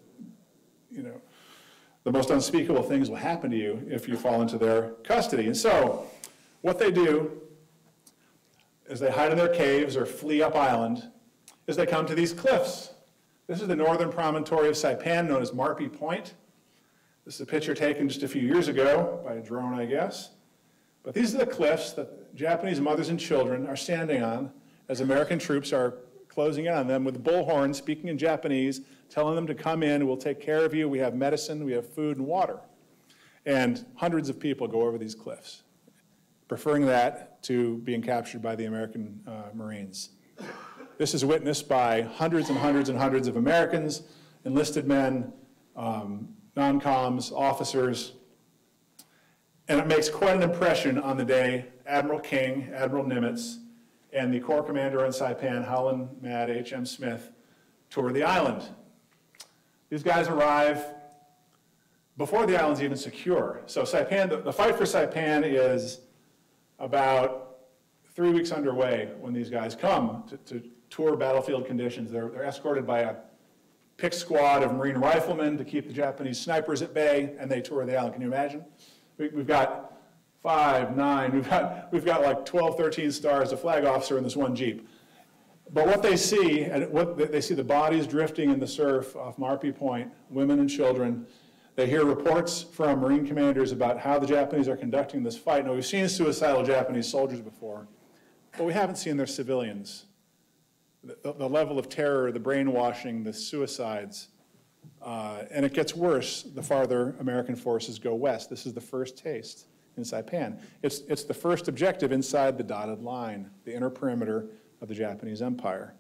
the most unspeakable things will happen to you if you fall into their custody. And so what they do is they hide in their caves or flee up island is they come to these cliffs. This is the northern promontory of Saipan, known as Marpy Point. This is a picture taken just a few years ago by a drone, I guess. But these are the cliffs that Japanese mothers and children are standing on as American troops are closing in on them with bullhorns, speaking in Japanese, telling them to come in, we'll take care of you, we have medicine, we have food and water. And hundreds of people go over these cliffs, preferring that to being captured by the American Marines. This is witnessed by hundreds and hundreds and hundreds of Americans, enlisted men, non-coms, officers, and it makes quite an impression on the day Admiral King, Admiral Nimitz, and the Corps Commander on Saipan, Howland Mad H.M. Smith, tour the island. These guys arrive before the island's even secure. So Saipan, the fight for Saipan is about 3 weeks underway when these guys come to tour battlefield conditions. They're escorted by a picked squad of Marine riflemen to keep the Japanese snipers at bay, and they tour the island. Can you imagine? We've got 5, 9, we've got like 12, 13 stars, a flag officer in this one Jeep. But what they see, they see the bodies drifting in the surf off Marpy Point, women and children. They hear reports from Marine commanders about how the Japanese are conducting this fight. Now, we've seen suicidal Japanese soldiers before, but we haven't seen their civilians. The level of terror, the brainwashing, the suicides, and it gets worse the farther American forces go west. This is the first taste in Saipan. It's the first objective inside the dotted line, the inner perimeter of the Japanese Empire.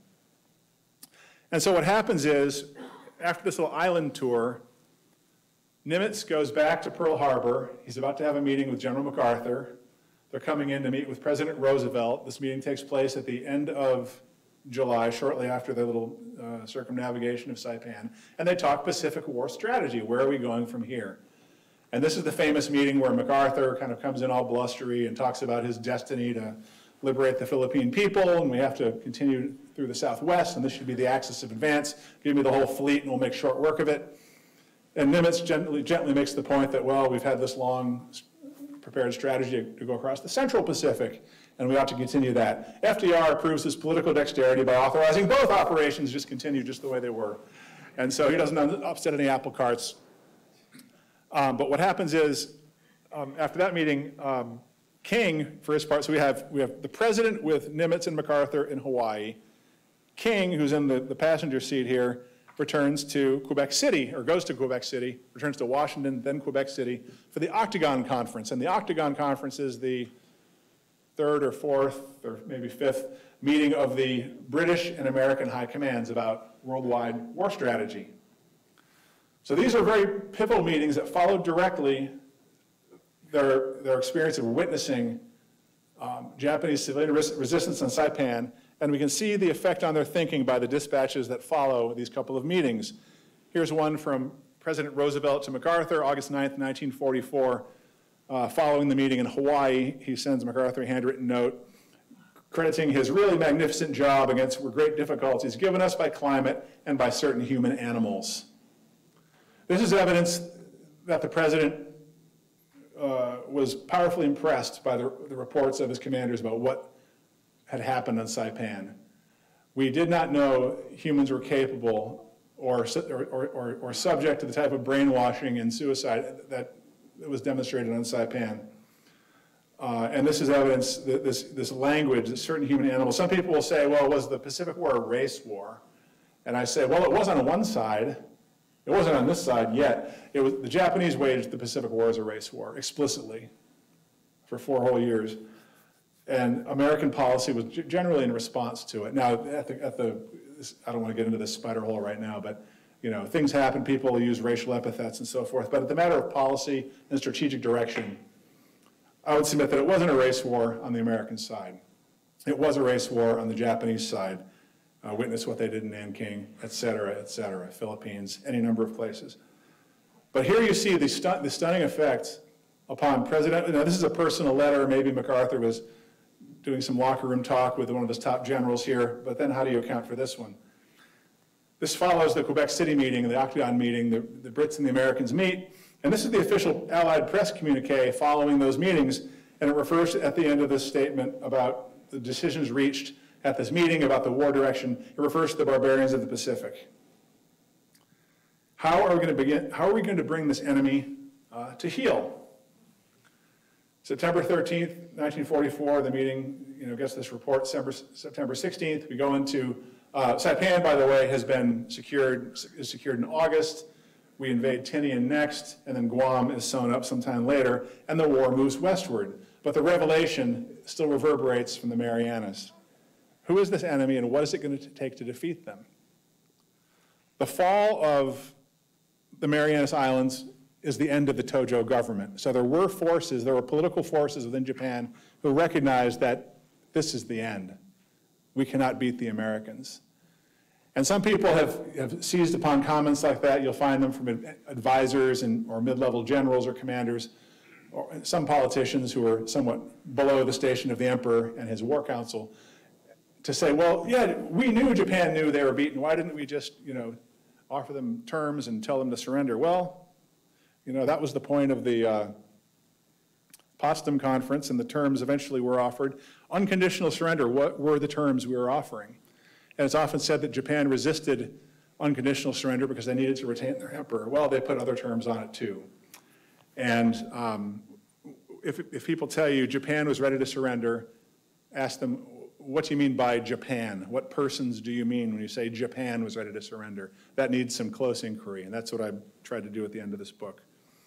And so what happens is, after this little island tour, Nimitz goes back to Pearl Harbor. He's about to have a meeting with General MacArthur. They're coming in to meet with President Roosevelt. This meeting takes place at the end of July, shortly after the little circumnavigation of Saipan. And they talk Pacific War strategy. Where are we going from here? And this is the famous meeting where MacArthur kind of comes in all blustery and talks about his destiny to liberate the Philippine people, and we have to continue through the Southwest, and this should be the axis of advance. Give me the whole fleet, and we'll make short work of it. And Nimitz gently makes the point that, well, we've had this long prepared strategy to go across the Central Pacific, and we ought to continue that. FDR proves his political dexterity by authorizing both operations just continue just the way they were. And so he doesn't upset any apple carts. But what happens is, after that meeting, King, for his part, so we have the president with Nimitz and MacArthur in Hawaii. King, who's in the passenger seat here, returns to Quebec City, or goes to Quebec City, returns to Washington, then Quebec City, for the Octagon Conference. And the Octagon Conference is the third or fourth, or maybe fifth, meeting of the British and American high commands about worldwide war strategy. So these are very pivotal meetings that followed directly their experience of witnessing Japanese civilian resistance on Saipan, and we can see the effect on their thinking by the dispatches that follow these couple of meetings. Here's one from President Roosevelt to MacArthur, August 9th, 1944. Following the meeting in Hawaii, he sends MacArthur a handwritten note crediting his really magnificent job against great difficulties given us by climate and by certain human animals. This is evidence that the president was powerfully impressed by the reports of his commanders about what had happened on Saipan. We did not know humans were capable or subject to the type of brainwashing and suicide that was demonstrated on Saipan. And this is evidence that this language, that certain human animals, some people will say, well, was the Pacific War a race war? And I say, well, it was on one side. It wasn't on this side yet. It was, the Japanese waged the Pacific War as a race war, explicitly, for 4 whole years. And American policy was generally in response to it. Now, I don't want to get into this spider hole right now, but things happen, people use racial epithets and so forth. But at the matter of policy and strategic direction, I would submit that it wasn't a race war on the American side. It was a race war on the Japanese side. Witness what they did in Nanking, et cetera, Philippines, any number of places. But here you see the stunning effect upon President, now this is a personal letter, maybe MacArthur was doing some locker room talk with one of his top generals here, but then how do you account for this one? This follows the Quebec City meeting, the Octagon meeting, the Brits and the Americans meet, and this is the official Allied press communique following those meetings, and it refers at the end of this statement about the decisions reached at this meeting about the war direction. It refers to the barbarians of the Pacific. How are we going to bring this enemy to heel? September 13th, 1944, the meeting, gets this report. September 16th, we go into, Saipan, by the way, is secured in August. We invade Tinian next, and then Guam is sewn up sometime later, and the war moves westward. But the revelation still reverberates from the Marianas. Who is this enemy, and what is it going to take to defeat them? The fall of the Marianas Islands is the end of the Tojo government. So there were political forces within Japan who recognized that this is the end. We cannot beat the Americans. And some people have seized upon comments like that. You'll find them from advisors or mid-level generals or commanders, or some politicians who are somewhat below the station of the emperor and his war council, to say, well, yeah, we knew Japan knew they were beaten. Why didn't we just, offer them terms and tell them to surrender? Well, that was the point of the Potsdam Conference, and the terms eventually were offered. Unconditional surrender, what were the terms we were offering? And it's often said that Japan resisted unconditional surrender because they needed to retain their emperor. Well, they put other terms on it too. And if people tell you Japan was ready to surrender, ask them, what do you mean by Japan? What persons do you mean when you say Japan was ready to surrender? That needs some close inquiry, and that's what I tried to do at the end of this book.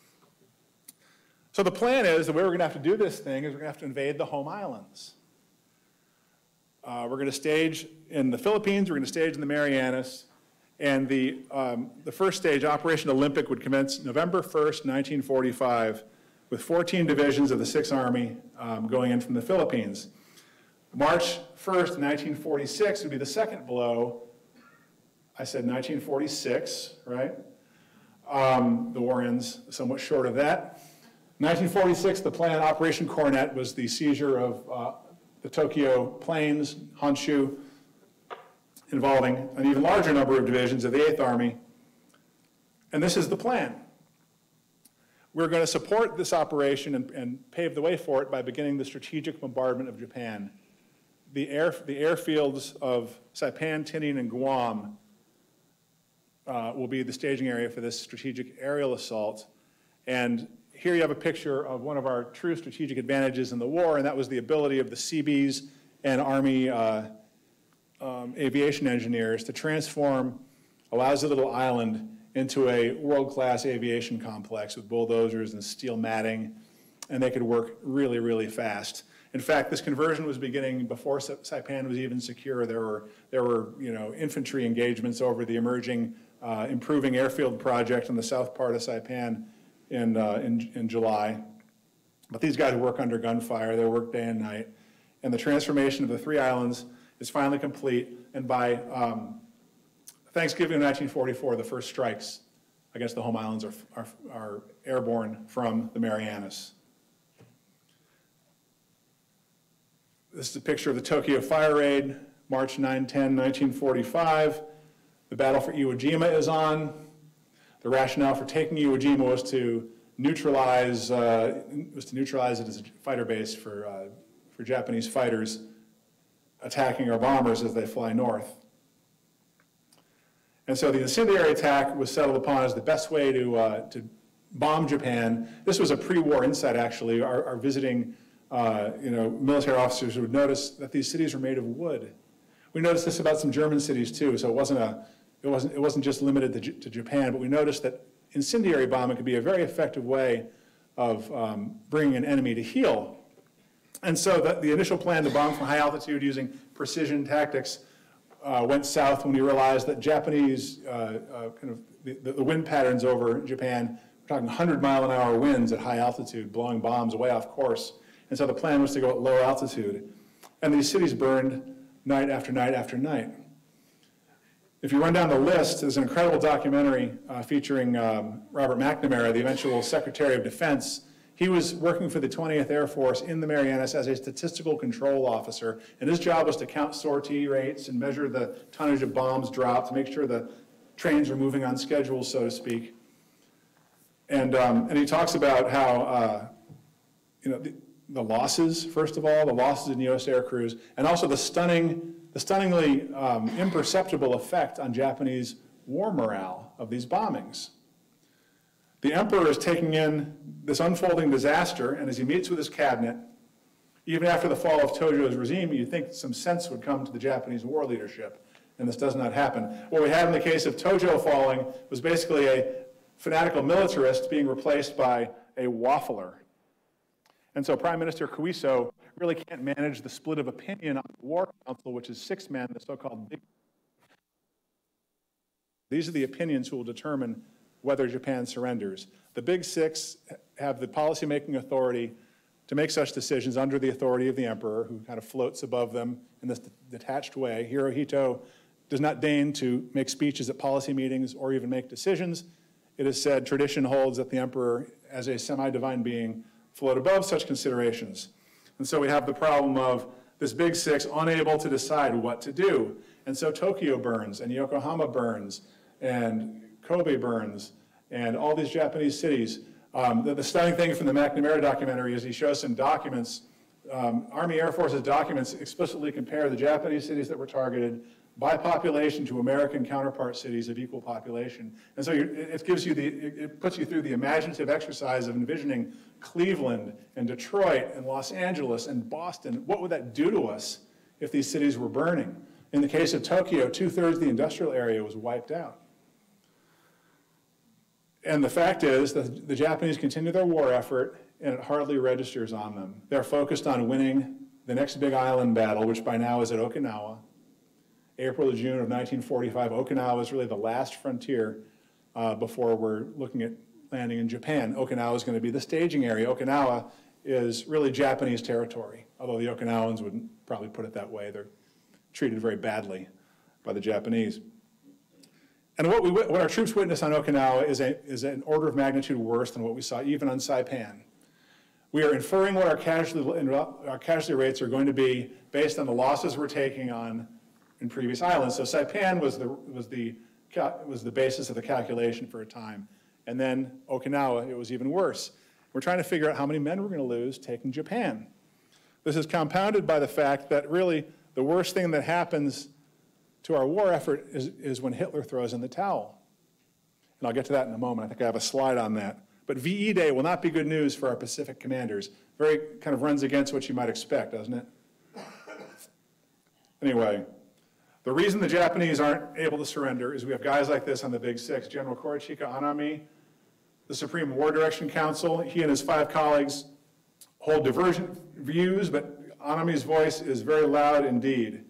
So the plan is, the way we're going to have to do this thing is we're going to have to invade the home islands. We're going to stage in the Philippines, we're going to stage in the Marianas, and the first stage, Operation Olympic, would commence November 1st, 1945, with 14 divisions of the 6th Army going in from the Philippines. March 1st, 1946 would be the second blow. I said 1946, right? The war ends somewhat short of that. 1946, the plan, Operation Coronet, was the seizure of the Tokyo Plains, Honshu, involving an even larger number of divisions of the 8th Army. And this is the plan. We're going to support this operation and pave the way for it by beginning the strategic bombardment of Japan. The airfields of Saipan, Tinian, and Guam will be the staging area for this strategic aerial assault. And here you have a picture of one of our true strategic advantages in the war, and that was the ability of the Seabees and Army aviation engineers to transform a lousy little island into a world-class aviation complex with bulldozers and steel matting, and they could work really, really fast. In fact, this conversion was beginning before Saipan was even secure. There were infantry engagements over the emerging improving airfield project in the south part of Saipan in July. But these guys work under gunfire. They work day and night. And the transformation of the 3 islands is finally complete. And by Thanksgiving of 1944, the first strikes against the home islands are airborne from the Marianas. This is a picture of the Tokyo Fire Raid, March 9-10, 1945. The battle for Iwo Jima is on. The rationale for taking Iwo Jima was to neutralize it as a fighter base for Japanese fighters attacking our bombers as they fly north. And so the incendiary attack was settled upon as the best way to bomb Japan. This was a pre-war insight, actually. Our visiting military officers would notice that these cities were made of wood. We noticed this about some German cities too, so it wasn't just limited to Japan, but we noticed that incendiary bombing could be a very effective way of bringing an enemy to heel. And so the initial plan to bomb from high altitude using precision tactics went south when we realized that Japanese the wind patterns over Japan, we're talking 100-mile-an-hour winds at high altitude, blowing bombs way off course. And so the plan was to go at low altitude. And these cities burned night after night after night. If you run down the list, there's an incredible documentary featuring Robert McNamara, the eventual Secretary of Defense. He was working for the 20th Air Force in the Marianas as a statistical control officer, and his job was to count sortie rates and measure the tonnage of bombs dropped to make sure the trains were moving on schedule, so to speak. And he talks about how the losses, first of all, the losses in U.S. air crews, and also the stunningly imperceptible effect on Japanese war morale of these bombings. The emperor is taking in this unfolding disaster, and as he meets with his cabinet, even after the fall of Tojo's regime, you'd think some sense would come to the Japanese war leadership, and this does not happen. What we had in the case of Tojo falling was basically a fanatical militarist being replaced by a waffler. And so Prime Minister Koiso really can't manage the split of opinion on the War Council, which is 6 men, the so-called big. These are the opinions who will determine whether Japan surrenders. The Big Six have the policy-making authority to make such decisions under the authority of the emperor, who kind of floats above them in this detached way. Hirohito does not deign to make speeches at policy meetings or even make decisions. It is said, tradition holds that the emperor, as a semi-divine being, float above such considerations. And so we have the problem of this Big Six unable to decide what to do. And so Tokyo burns, and Yokohama burns, and Kobe burns, and all these Japanese cities. The stunning thing from the McNamara documentary is he shows some documents, Army Air Force's documents explicitly compare the Japanese cities that were targeted by population to American counterpart cities of equal population. And so it gives you it puts you through the imaginative exercise of envisioning Cleveland and Detroit and Los Angeles and Boston. What would that do to us if these cities were burning? In the case of Tokyo, 2/3 of the industrial area was wiped out. And the fact is that the Japanese continue their war effort, and it hardly registers on them. They're focused on winning the next big island battle, which by now is at Okinawa. April to June of 1945, Okinawa is really the last frontier before we're looking at landing in Japan. Okinawa is going to be the staging area. Okinawa is really Japanese territory, although the Okinawans wouldn't probably put it that way. They're treated very badly by the Japanese. And what our troops witness on Okinawa is an order of magnitude worse than what we saw even on Saipan. We are inferring what our casualty rates are going to be based on the losses we're taking on in previous islands. So Saipan was the basis of the calculation for a time. And then Okinawa, it was even worse. We're trying to figure out how many men we're going to lose taking Japan. This is compounded by the fact that really the worst thing that happens to our war effort is when Hitler throws in the towel. And I'll get to that in a moment. I think I have a slide on that. But VE Day will not be good news for our Pacific commanders. Very kind of runs against what you might expect, doesn't it? Anyway, the reason the Japanese aren't able to surrender is we have guys like this on the Big Six. General Korochika Anami, the Supreme War Direction Council, he and his 5 colleagues hold divergent views, but Anami's voice is very loud indeed.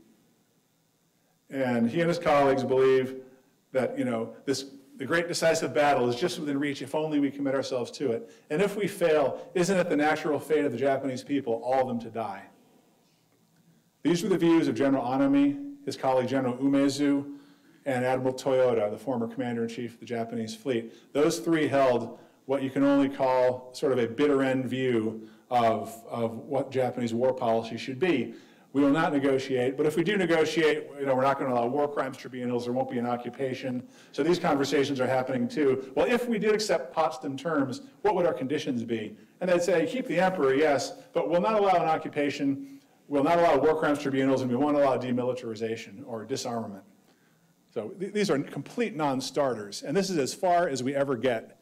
And he and his colleagues believe that, the great decisive battle is just within reach if only we commit ourselves to it. And if we fail, isn't it the natural fate of the Japanese people, all of them to die? These were the views of General Anami, his colleague General Umezu, and Admiral Toyota, the former commander-in-chief of the Japanese fleet. Those 3 held what you can only call sort of a bitter-end view of what Japanese war policy should be. We will not negotiate, but if we do negotiate, we're not going to allow war crimes tribunals, there won't be an occupation. So these conversations are happening too. Well, if we did accept Potsdam terms, what would our conditions be? And they'd say, keep the emperor, yes, but we'll not allow an occupation, we'll not allow war crimes tribunals, and we won't allow demilitarization or disarmament. So these are complete non-starters, and this is as far as we ever get.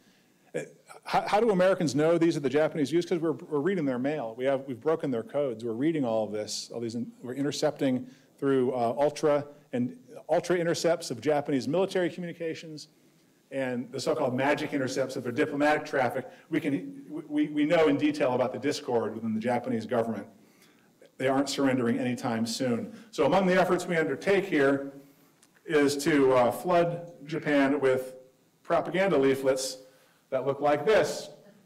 How do Americans know these are the Japanese views? Because we're reading their mail. We've broken their codes. We're reading all of this. We're intercepting through ultra intercepts of Japanese military communications, and the so-called magic intercepts of their diplomatic traffic. We know in detail about the discord within the Japanese government. They aren't surrendering anytime soon. So among the efforts we undertake here is to flood Japan with propaganda leaflets that look like this.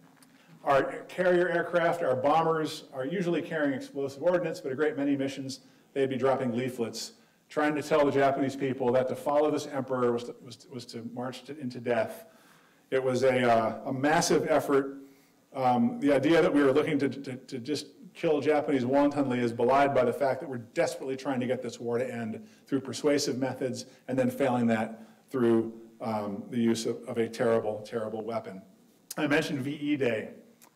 Our carrier aircraft, our bombers are usually carrying explosive ordnance, but a great many missions, they'd be dropping leaflets, trying to tell the Japanese people that to follow this emperor was to march into death. It was a massive effort. The idea that we were looking to just kill Japanese wantonly is belied by the fact that we're desperately trying to get this war to end through persuasive methods and then failing that through the use of a terrible, terrible weapon. I mentioned VE Day.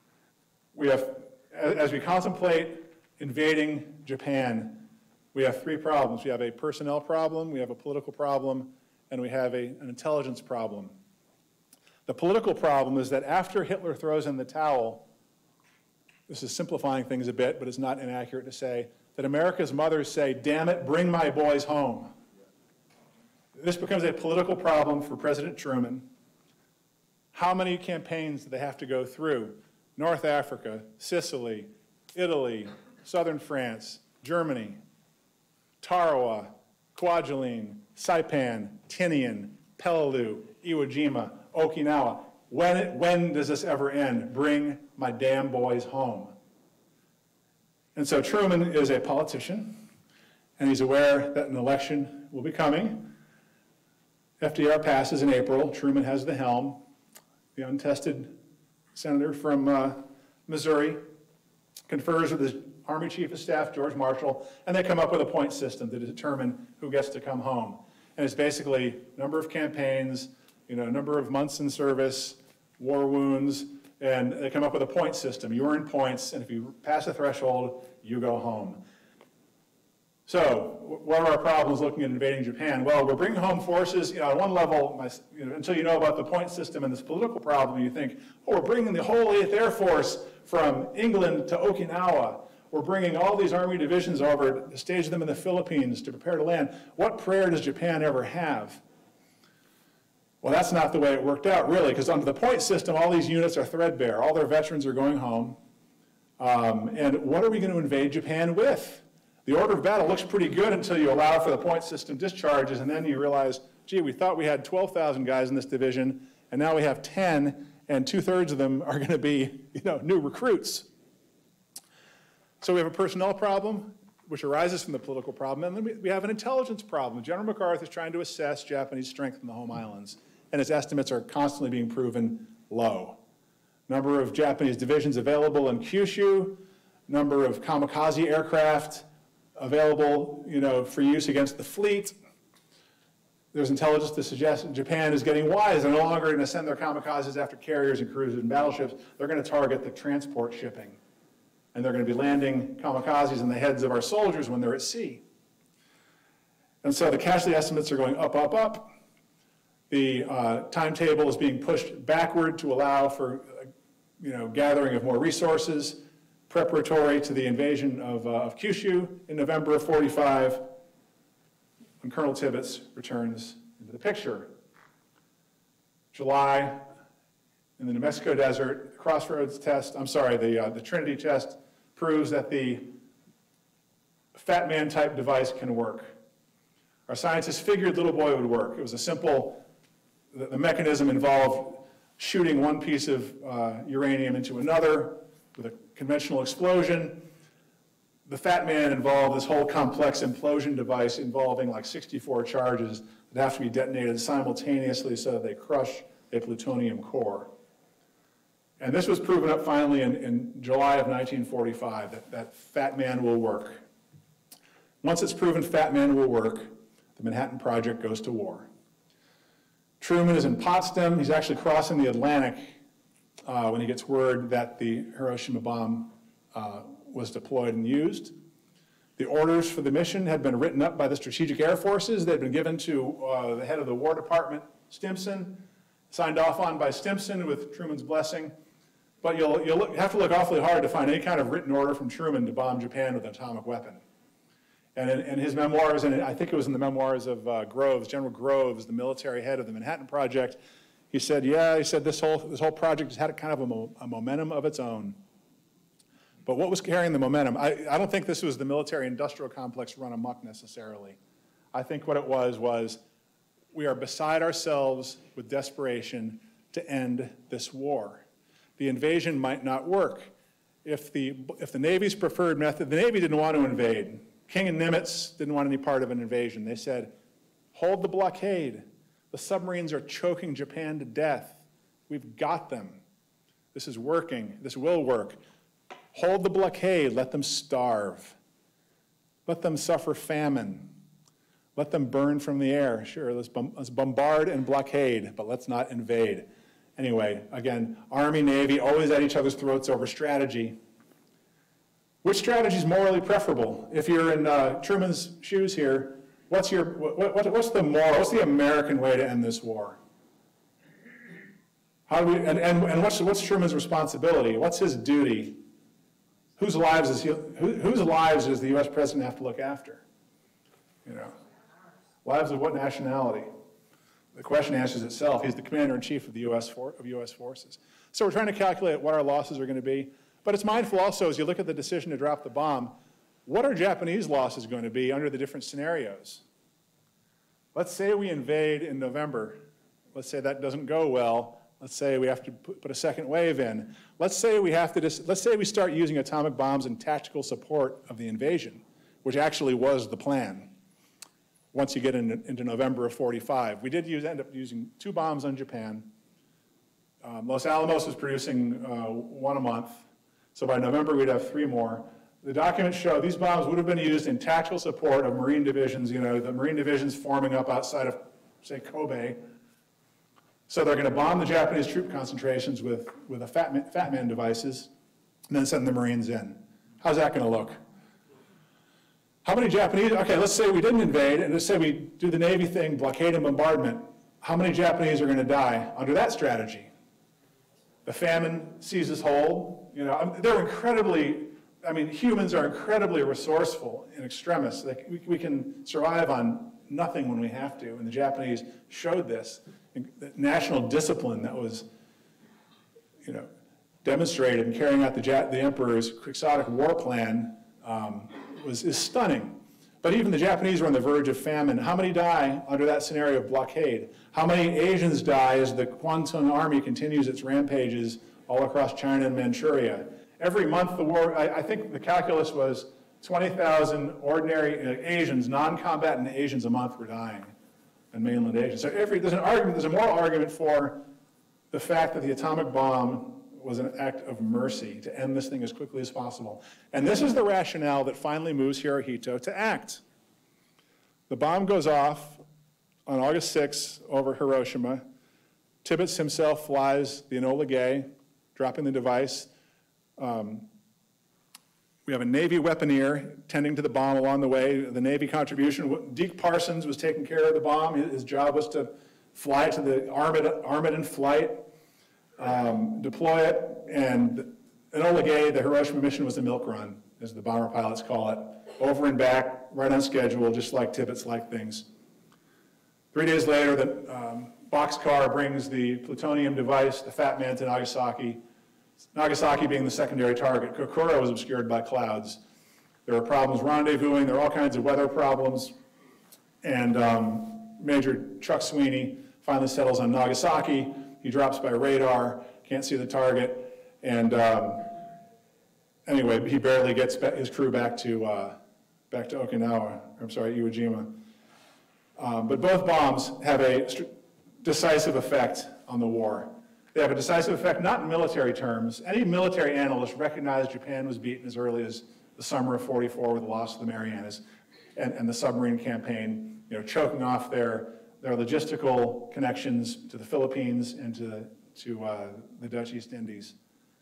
We have, as we contemplate invading Japan, we have 3 problems. We have a personnel problem, we have a political problem, and we have an intelligence problem. The political problem is that after Hitler throws in the towel, this is simplifying things a bit, but it's not inaccurate to say, that America's mothers say, damn it, bring my boys home. This becomes a political problem for President Truman. How many campaigns do they have to go through? North Africa, Sicily, Italy, southern France, Germany, Tarawa, Kwajalein, Saipan, Tinian, Peleliu, Iwo Jima, Okinawa. When does this ever end? Bring my damn boys home. And so Truman is a politician, and he's aware that an election will be coming. FDR passes in April. Truman has the helm. The untested senator from Missouri confers with his Army Chief of Staff, George Marshall, and they come up with a point system to determine who gets to come home. And it's basically number of campaigns, number of months in service, war wounds, and they come up with a point system. You earn points, and if you pass a threshold, you go home. So what are our problems looking at invading Japan? Well, we're bringing home forces. On one level, until you know about the point system and this political problem, you think, oh, we're bringing the whole 8th Air Force from England to Okinawa. We're bringing all these Army divisions over to stage them in the Philippines to prepare to land. What prayer does Japan ever have? Well, that's not the way it worked out, really, because under the point system, all these units are threadbare. All their veterans are going home. And what are we going to invade Japan with? The order of battle looks pretty good until you allow for the point system discharges, and then you realize, gee, we thought we had 12,000 guys in this division, and now we have 10, and 2/3 of them are going to be, new recruits. So we have a personnel problem, which arises from the political problem, and then we have an intelligence problem. General MacArthur is trying to assess Japanese strength in the home islands, and his estimates are constantly being proven low. Number of Japanese divisions available in Kyushu, number of kamikaze aircraft available, for use against the fleet. There's intelligence to suggest Japan is getting wise. They're no longer going to send their kamikazes after carriers and cruisers and battleships. They're going to target the transport shipping. And they're going to be landing kamikazes in the heads of our soldiers when they're at sea. And so the casualty estimates are going up, up, up. The timetable is being pushed backward to allow for, gathering of more resources, preparatory to the invasion of Kyushu in November of '45, when Colonel Tibbets returns into the picture. July, in the New Mexico desert, the Crossroads test, the Trinity test proves that the Fat Man type device can work. Our scientists figured Little Boy would work. It was a simple, the mechanism involved shooting one piece of uranium into another with a conventional explosion. The Fat Man involved this whole complex implosion device involving like 64 charges that have to be detonated simultaneously so that they crush a plutonium core. And this was proven up finally in July of 1945, that Fat Man will work. Once it's proven Fat Man will work, the Manhattan Project goes to war. Truman is in Potsdam. He's actually crossing the Atlantic when he gets word that the Hiroshima bomb was deployed and used. The orders for the mission had been written up by the Strategic Air Forces. They'd been given to the head of the War Department, Stimson, signed off on by Stimson with Truman's blessing. But you'll have to look awfully hard to find any kind of written order from Truman to bomb Japan with an atomic weapon. And in his memoirs, and I think it was in the memoirs of Groves, General Groves, the military head of the Manhattan Project, he said, this whole project has had kind of a momentum of its own. But what was carrying the momentum? I don't think this was the military-industrial complex run amok necessarily. I think what it was we are beside ourselves with desperation to end this war. The invasion might not work. If the Navy's preferred method, the Navy didn't want to invade. King and Nimitz didn't want any part of an invasion. They said, hold the blockade. The submarines are choking Japan to death. We've got them. This is working. This will work. Hold the blockade. Let them starve. Let them suffer famine. Let them burn from the air. Sure, let's bombard and blockade, but let's not invade. Anyway, again, Army, Navy, always at each other's throats over strategy. Which strategy is morally preferable? If you're in Truman's shoes here, what's the American way to end this war? How do we, and what's Truman's responsibility? What's his duty? Whose lives does the U.S. president have to look after? You know, lives of what nationality? The question answers itself. He's the commander-in-chief of the U.S. forces. So we're trying to calculate what our losses are going to be. But it's mindful also, as you look at the decision to drop the bomb, what are Japanese losses going to be under the different scenarios? Let's say we invade in November. Let's say that doesn't go well. Let's say we have to put a second wave in. Let's say we start using atomic bombs in tactical support of the invasion, which actually was the plan. Once you get into November of '45, we did end up using 2 bombs on Japan. Los Alamos was producing 1 a month, so by November we'd have 3 more. The documents show these bombs would have been used in tactical support of Marine divisions, you know, the Marine divisions forming up outside of, say, Kobe. So they're going to bomb the Japanese troop concentrations with a Fat Man devices, and then send the Marines in. How's that going to look? How many Japanese, okay, let's say we didn't invade, and let's say we do the Navy thing, blockade and bombardment. How many Japanese are going to die under that strategy? The famine seizes hold. You know, they're incredibly, I mean, humans are incredibly resourceful in extremis. We can survive on nothing when we have to, and the Japanese showed this. The national discipline that was, you know, demonstrated in carrying out the emperor's quixotic war plan is stunning. But even the Japanese were on the verge of famine. How many die under that scenario of blockade? How many Asians die as the Kwantung Army continues its rampages all across China and Manchuria? Every month the war, I think the calculus was 20,000 ordinary Asians, non-combatant Asians a month were dying in mainland Asia. So there's a moral argument for the fact that the atomic bomb was an act of mercy to end this thing as quickly as possible. And this is the rationale that finally moves Hirohito to act. The bomb goes off on August 6th over Hiroshima. Tibbets himself flies the Enola Gay, dropping the device. We have a Navy weaponeer tending to the bomb along the way. The Navy contribution, Deke Parsons was taking care of the bomb. His job was to fly it to the arm it in flight, deploy it, and Enola Gay, the Hiroshima mission, was the milk run, as the bomber pilots call it. Over and back, right on schedule, just like Tibbets like things. 3 days later, the boxcar brings the plutonium device, the Fat Man, to Nagasaki. Nagasaki being the secondary target. Kokura was obscured by clouds. There were problems rendezvousing. There were all kinds of weather problems. And Major Chuck Sweeney finally settles on Nagasaki. He drops by radar, can't see the target. And anyway, he barely gets his crew back to Okinawa, I'm sorry, Iwo Jima. But both bombs have a decisive effect on the war. They have a decisive effect, not in military terms. Any military analyst recognized Japan was beaten as early as the summer of '44 with the loss of the Marianas and the submarine campaign, you know, choking off their logistical connections to the Philippines and to the Dutch East Indies.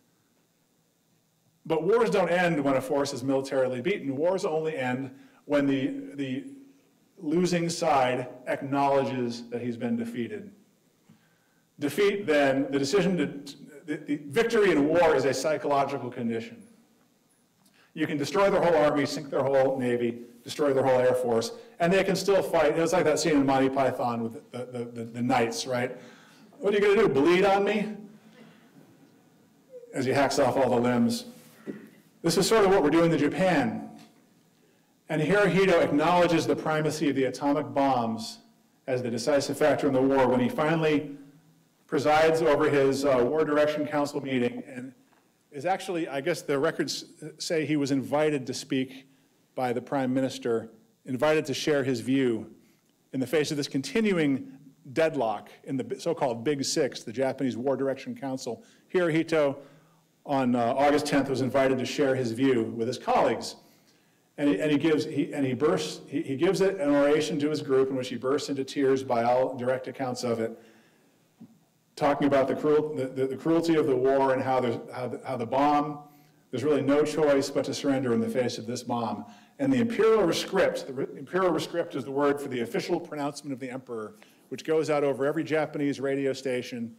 But wars don't end when a force is militarily beaten. Wars only end when the losing side acknowledges that he's been defeated. Defeat, then, the victory in war is a psychological condition. You can destroy their whole army, sink their whole navy, destroy their whole air force, and they can still fight. It's like that scene in Monty Python with the knights, right? What are you going to do, bleed on me? As he hacks off all the limbs. This is sort of what we're doing to Japan. And Hirohito acknowledges the primacy of the atomic bombs as the decisive factor in the war when he finally presides over his War Direction Council meeting and is actually, I guess the records say he was invited to speak by the Prime Minister, invited to share his view in the face of this continuing deadlock in the so-called Big Six, the Japanese War Direction Council. Hirohito on August 10th was invited to share his view with his colleagues. And he gives it an oration to his group in which he bursts into tears by all direct accounts of it, talking about the cruelty of the war and how the bomb, there's really no choice but to surrender in the face of this bomb. And the imperial rescript is the word for the official pronouncement of the emperor, which goes out over every Japanese radio station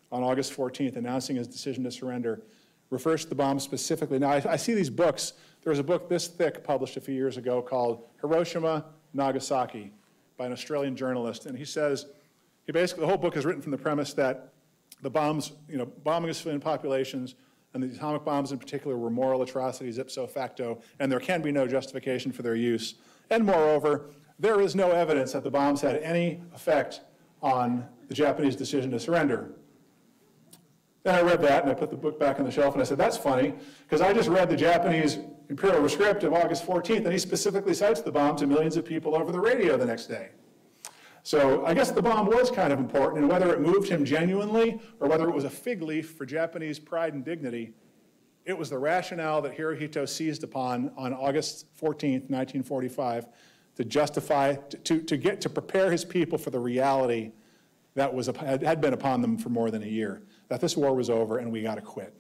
on August 14th, announcing his decision to surrender, refers to the bomb specifically. Now, I see these books. There was a book this thick published a few years ago called Hiroshima, Nagasaki by an Australian journalist. And he says, the whole book is written from the premise that the bombs, bombing of civilian populations, and the atomic bombs in particular, were moral atrocities ipso facto, and there can be no justification for their use. And moreover, there is no evidence that the bombs had any effect on the Japanese decision to surrender. Then I read that, and I put the book back on the shelf, and I said, that's funny, because I just read the Japanese imperial rescript of August 14th, and he specifically cites the bomb to millions of people over the radio the next day. So I guess the bomb was kind of important, and whether it moved him genuinely or whether it was a fig leaf for Japanese pride and dignity, it was the rationale that Hirohito seized upon on August 14th, 1945, to justify, to prepare his people for the reality that had been upon them for more than a year, that this war was over and we got to quit.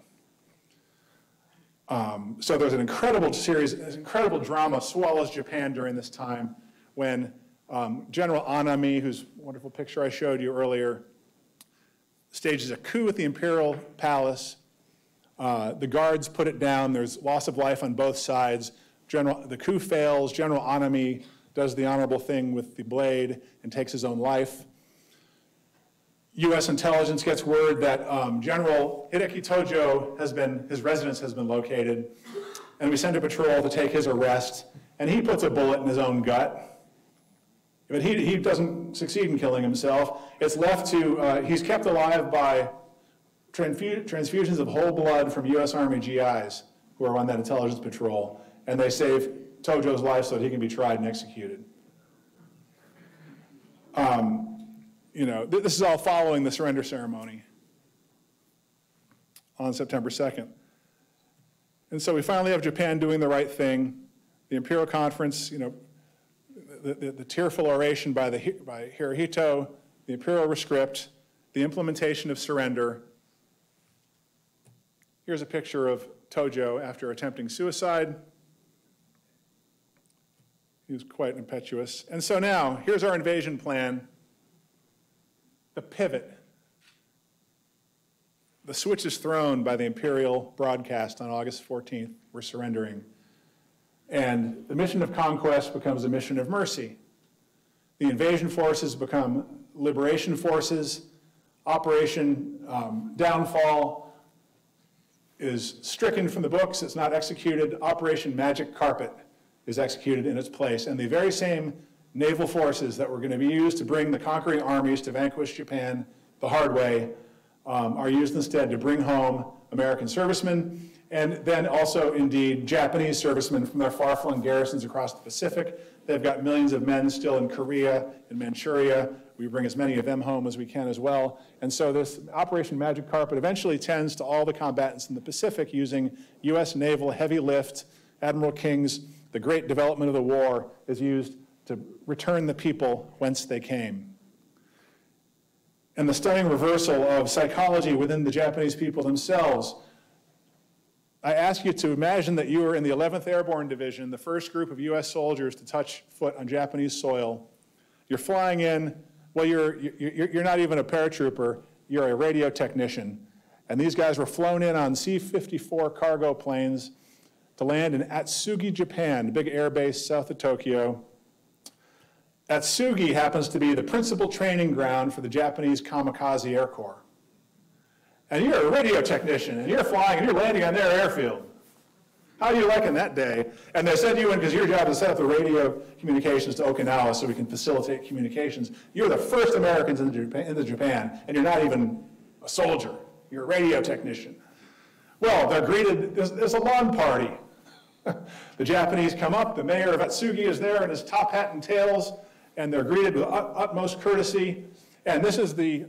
So there's an incredible series, an incredible drama swallows Japan during this time when General Anami, whose wonderful picture I showed you earlier, stages a coup at the Imperial Palace. The guards put it down. There's loss of life on both sides. The coup fails. General Anami does the honorable thing with the blade and takes his own life. U.S. intelligence gets word that General Hideki Tojo his residence has been located, and we send a patrol to take his arrest, and he puts a bullet in his own gut. But he doesn't succeed in killing himself. It's left to, he's kept alive by transfusions of whole blood from U.S. Army GIs who are on that intelligence patrol, and they save Tojo's life so that he can be tried and executed. This is all following the surrender ceremony on September 2nd. And so we finally have Japan doing the right thing. The Imperial Conference, the tearful oration by Hirohito, the Imperial Rescript, the implementation of surrender. Here's a picture of Tojo after attempting suicide. He was quite impetuous. And so now, here's our invasion plan. The pivot. The switch is thrown by the Imperial broadcast on August 14th. We're surrendering. And the mission of conquest becomes a mission of mercy. The invasion forces become liberation forces. Operation Downfall is stricken from the books. It's not executed. Operation Magic Carpet is executed in its place. And the very same naval forces that were going to be used to bring the conquering armies to vanquish Japan the hard way are used instead to bring home American servicemen, and then also, indeed, Japanese servicemen from their far-flung garrisons across the Pacific. They've got millions of men still in Korea and Manchuria. We bring as many of them home as we can as well. And so this Operation Magic Carpet eventually tends to all the combatants in the Pacific using U.S. naval heavy lift. Admiral King's The Great Development of the War is used to return the people whence they came. And the stunning reversal of psychology within the Japanese people themselves. I ask you to imagine that you are in the 11th Airborne Division, the first group of U.S. soldiers to touch foot on Japanese soil. You're flying in, well, you're not even a paratrooper, you're a radio technician. And these guys were flown in on C-54 cargo planes to land in Atsugi, Japan, a big air base south of Tokyo. Atsugi happens to be the principal training ground for the Japanese Kamikaze Air Corps. And you're a radio technician, and you're flying, and you're landing on their airfield. How are you liking that day? And they send you in because your job is to set up the radio communications to Okinawa so we can facilitate communications. You're the first Americans into Japan, and you're not even a soldier. You're a radio technician. Well, they're greeted, there's a lawn party. The Japanese come up, the mayor of Atsugi is there in his top hat and tails, and they're greeted with utmost courtesy. And this is the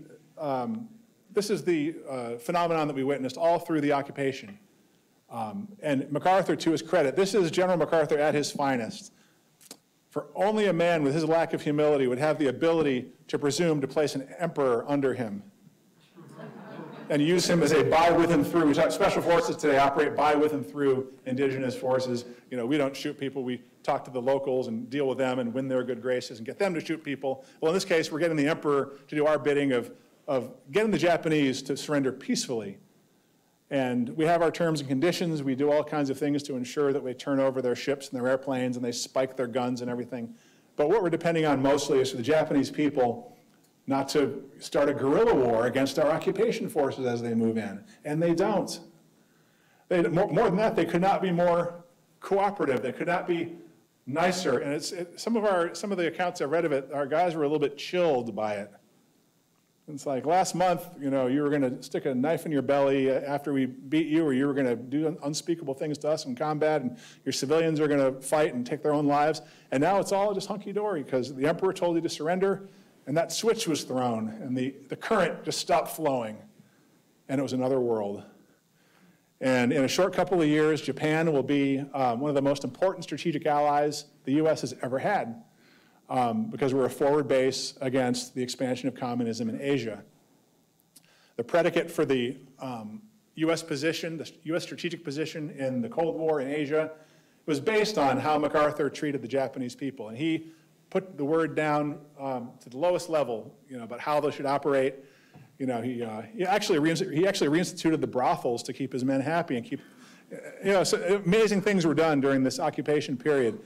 phenomenon that we witnessed all through the occupation. And MacArthur, to his credit, this is General MacArthur at his finest. For only a man with his lack of humility would have the ability to presume to place an emperor under him and use him as a by, with, and through. Special forces today operate by, with, and through indigenous forces. You know, we don't shoot people. We talk to the locals and deal with them and win their good graces and get them to shoot people. Well, in this case, we're getting the emperor to do our bidding of of getting the Japanese to surrender peacefully. And we have our terms and conditions. We do all kinds of things to ensure that we turn over their ships and their airplanes and they spike their guns and everything. But what we're depending on mostly is for the Japanese people not to start a guerrilla war against our occupation forces as they move in. And they don't. More than that, they could not be more cooperative. They could not be nicer. And some of the accounts I read of it, our guys were a little bit chilled by it. It's like last month, you were going to stick a knife in your belly after we beat you, or you were going to do unspeakable things to us in combat, and your civilians are going to fight and take their own lives. And now it's all just hunky-dory because the emperor told you to surrender, and that switch was thrown, and the current just stopped flowing, and it was another world. And in a short couple of years, Japan will be one of the most important strategic allies the U.S. has ever had. Because we're a forward base against the expansion of communism in Asia. The predicate for the U.S. position, the U.S. strategic position in the Cold War in Asia, was based on how MacArthur treated the Japanese people. And he put the word down to the lowest level, about how they should operate. He actually reinstituted the brothels to keep his men happy and keep, so amazing things were done during this occupation period.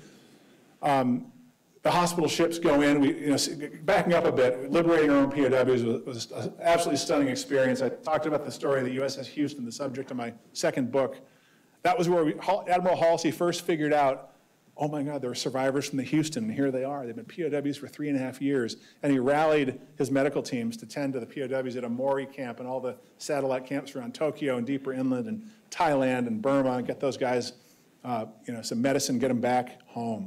The hospital ships go in. Backing up a bit, liberating our own POWs was an absolutely stunning experience. I talked about the story of the USS Houston, the subject of my second book. That was where Admiral Halsey first figured out, oh my God, there were survivors from the Houston, and here they are. They've been POWs for 3.5 years. And he rallied his medical teams to tend to the POWs at a Mori camp and all the satellite camps around Tokyo and deeper inland and Thailand and Burma, and get those guys some medicine, get them back home.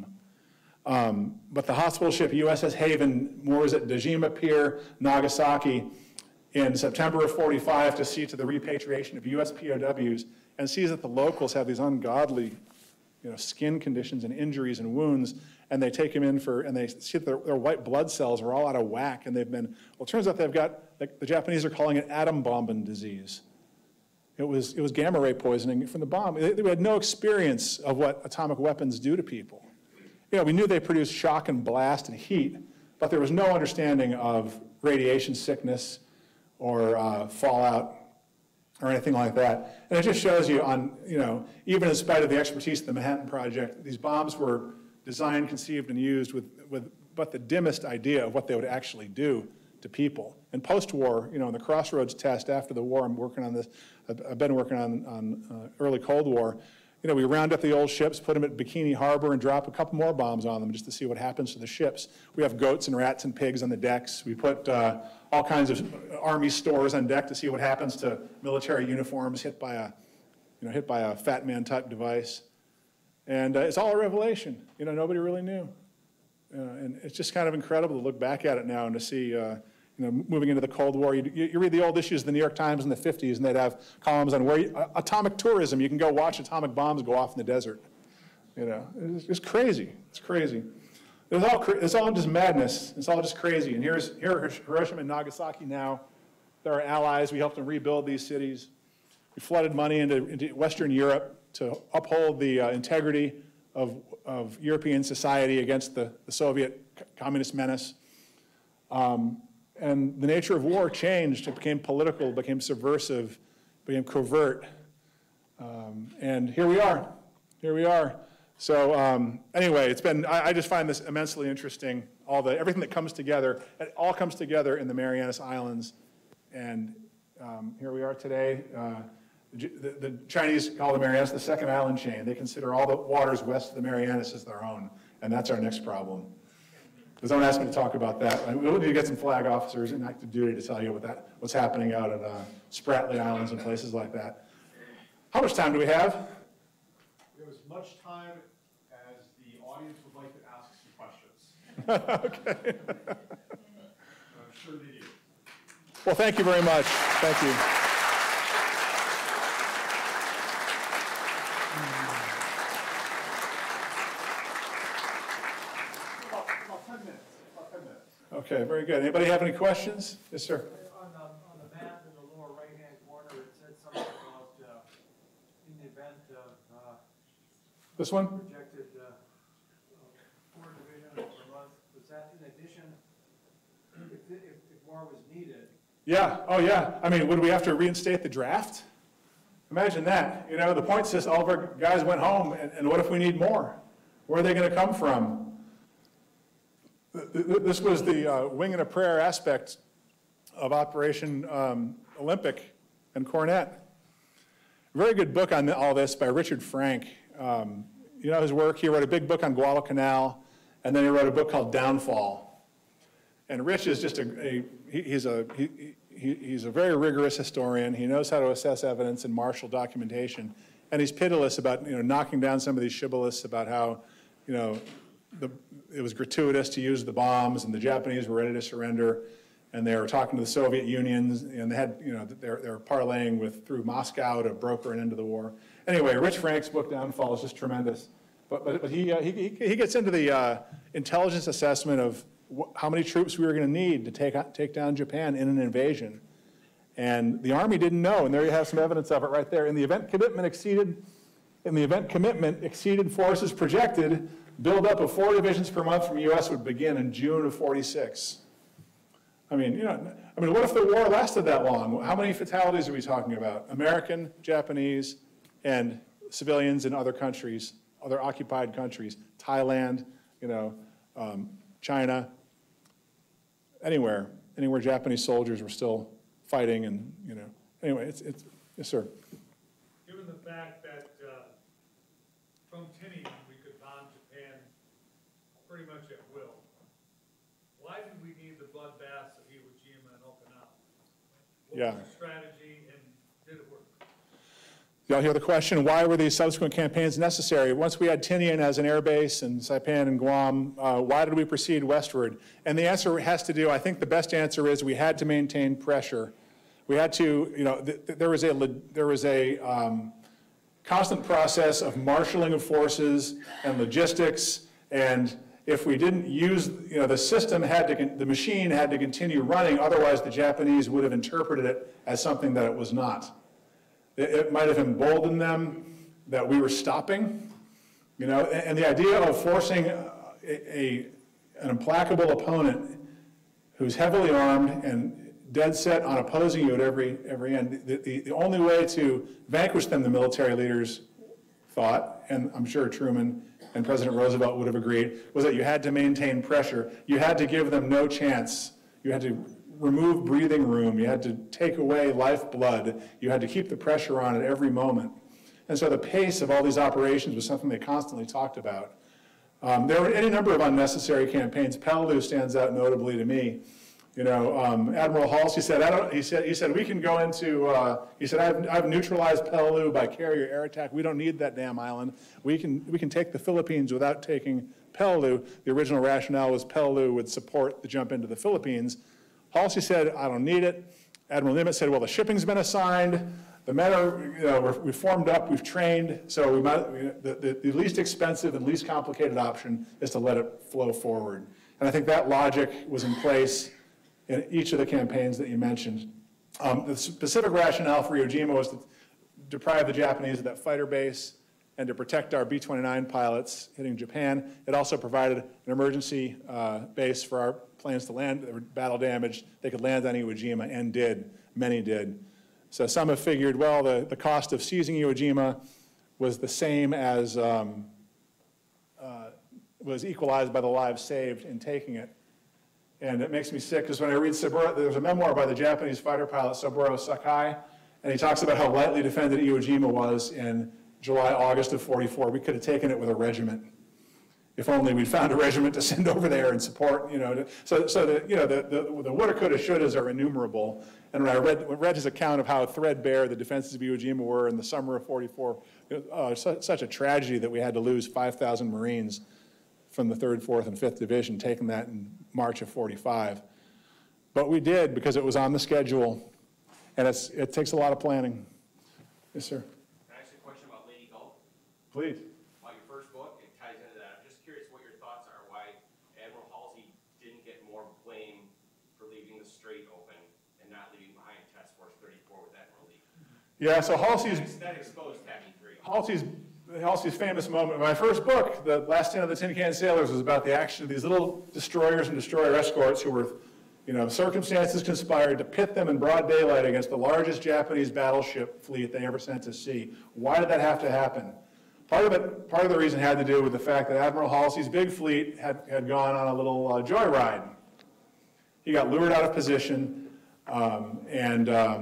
But the hospital ship USS Haven moors at Dejima Pier, Nagasaki, in September of '45 to see to the repatriation of U.S. POWs, and sees that the locals have these ungodly, skin conditions and injuries and wounds, and they take them in and they see that their white blood cells are all out of whack, and they've been, well, it turns out they've got, the Japanese are calling it atom bombing disease. It was gamma ray poisoning from the bomb. They had no experience of what atomic weapons do to people. We knew they produced shock and blast and heat, but there was no understanding of radiation sickness or fallout or anything like that. And it just shows you even in spite of the expertise of the Manhattan Project, these bombs were designed, conceived, and used with but the dimmest idea of what they would actually do to people. And post-war, in the Crossroads test after the war, I'm working on this, I've been working on early Cold War. We round up the old ships, put them at Bikini Harbor, and drop a couple more bombs on them just to see what happens to the ships. We have goats and rats and pigs on the decks. We put all kinds of Army stores on deck to see what happens to military uniforms hit by a Fat Man type device. And it's all a revelation. Nobody really knew. And it's just kind of incredible to look back at it now and to see moving into the Cold War. You read the old issues of the New York Times in the 50s, and they'd have columns on atomic tourism. You can go watch atomic bombs go off in the desert. It's crazy. It's crazy. It's all just madness. It's all just crazy. And here are Hiroshima and Nagasaki now. They're our allies. We helped them rebuild these cities. We flooded money into Western Europe to uphold the integrity of European society against the Soviet communist menace. And the nature of war changed. It became political, became subversive, became covert. And here we are. Here we are. So anyway, I just find this immensely interesting, everything that comes together. It all comes together in the Marianas Islands. And here we are today. The Chinese call the Marianas the second island chain. They consider all the waters west of the Marianas as their own. And that's our next problem. Because don't ask me to talk about that. We'll need to get some flag officers in active duty to tell you what's happening out at Spratly Islands and places like that. How much time do we have? We have as much time as the audience would like to ask some questions. Okay. I'm sure they do. Well, thank you very much. Thank you. Okay, very good. Anybody have any questions? Yes, sir. On the map in the lower right-hand corner, it said something about in the event of This one? projected war division per month. Was that in addition, if war was needed, Yeah, oh yeah. I mean, would we have to reinstate the draft? Imagine that. You know, the point system, all of our guys went home, and what if we need more? Where are they going to come from? This was the wing and a prayer aspect of Operation Olympic and Cornet. A very good book on all this by Richard Frank. You know his work. He wrote a big book on Guadalcanal, and then he wrote a book called Downfall. And Rich is just he's a very rigorous historian. He knows how to assess evidence and marshal documentation, and he's pitiless about knocking down some of these shibboleths about how it was gratuitous to use the bombs, and the Japanese were ready to surrender, and they were talking to the Soviet Union, and they had they were parlaying through Moscow to broker an end to the war. Anyway, Rich Frank's book Downfall is just tremendous, but he gets into the intelligence assessment of how many troops we were going to need to take down Japan in an invasion. And the Army didn't know, and there you have some evidence of it right there. And the event commitment exceeded forces projected. Buildup of 4 divisions per month from the U.S. would begin in June of '46. I mean, what if the war lasted that long? How many fatalities are we talking about? American, Japanese, and civilians in other countries, other occupied countries, Thailand, China, anywhere Japanese soldiers were still fighting, and anyway, it's yes, sir. Given the fact that from Tinian we could bomb Japan pretty much at will, why did we need the bloodbaths of Iwo Jima and Okinawa? What was the strategy, and did it work? Y'all hear the question, why were these subsequent campaigns necessary? Once we had Tinian as an air base and Saipan and Guam, why did we proceed westward? And the answer has to do, I think the best answer is we had to maintain pressure. We had to, there was a constant process of marshaling of forces and logistics, and if we didn't use, the system the machine had to continue running, otherwise the Japanese would have interpreted it as something that it was not. It might have emboldened them that we were stopping, and the idea of forcing an implacable opponent who's heavily armed and dead set on opposing you at every end. The only way to vanquish them, the military leaders thought, and I'm sure Truman and President Roosevelt would have agreed, was that you had to maintain pressure. You had to give them no chance. You had to remove breathing room. You had to take away lifeblood. You had to keep the pressure on at every moment. And so the pace of all these operations was something they constantly talked about. There were any number of unnecessary campaigns. Peleliu stands out notably to me. Admiral Halsey said, he said we can go into, he said, I've neutralized Peleliu by carrier air attack. We don't need that damn island. We can take the Philippines without taking Peleliu. The original rationale was Peleliu would support the jump into the Philippines. Halsey said, I don't need it. Admiral Nimitz said, well, the shipping's been assigned. The men are, we formed up, we've trained, so we might, the least expensive and least complicated option is to let it flow forward. And I think that logic was in place in each of the campaigns that you mentioned. The specific rationale for Iwo Jima was to deprive the Japanese of that fighter base and to protect our B-29 pilots hitting Japan. It also provided an emergency base for our planes to land. They were battle damaged. They could land on Iwo Jima, and did. Many did. So some have figured, well, the cost of seizing Iwo Jima was the same as, was equalized by the lives saved in taking it. And it makes me sick, because when I read Saburo, there's a memoir by the Japanese fighter pilot Saburo Sakai, and he talks about how lightly defended Iwo Jima was in July, August of '44. We could have taken it with a regiment. If only we'd found a regiment to send over there and support, So the woulda, coulda, shouldas are innumerable. And when I read his account of how threadbare the defenses of Iwo Jima were in the summer of '44, such a tragedy that we had to lose 5,000 Marines from the 3rd, 4th, and 5th Division, taking that in March of '45. But we did, because it was on the schedule, and it takes a lot of planning. Yes, sir. Can I ask you a question about Lady Gulf? Please. About your first book, it ties into that. I'm just curious what your thoughts are, why Admiral Halsey didn't get more blame for leaving the strait open and not leaving behind Task Force 34 with Admiral Lee. Yeah, so Halsey's... That exposed Tacky 3. Halsey's famous moment. My first book, The Last Stand of the Tin Can Sailors, was about the action of these little destroyers and destroyer escorts who were Circumstances conspired to pit them in broad daylight against the largest Japanese battleship fleet they ever sent to sea. Why did that have to happen? Part of the reason had to do with the fact that Admiral Halsey's big fleet had gone on a little joyride. He got lured out of position, and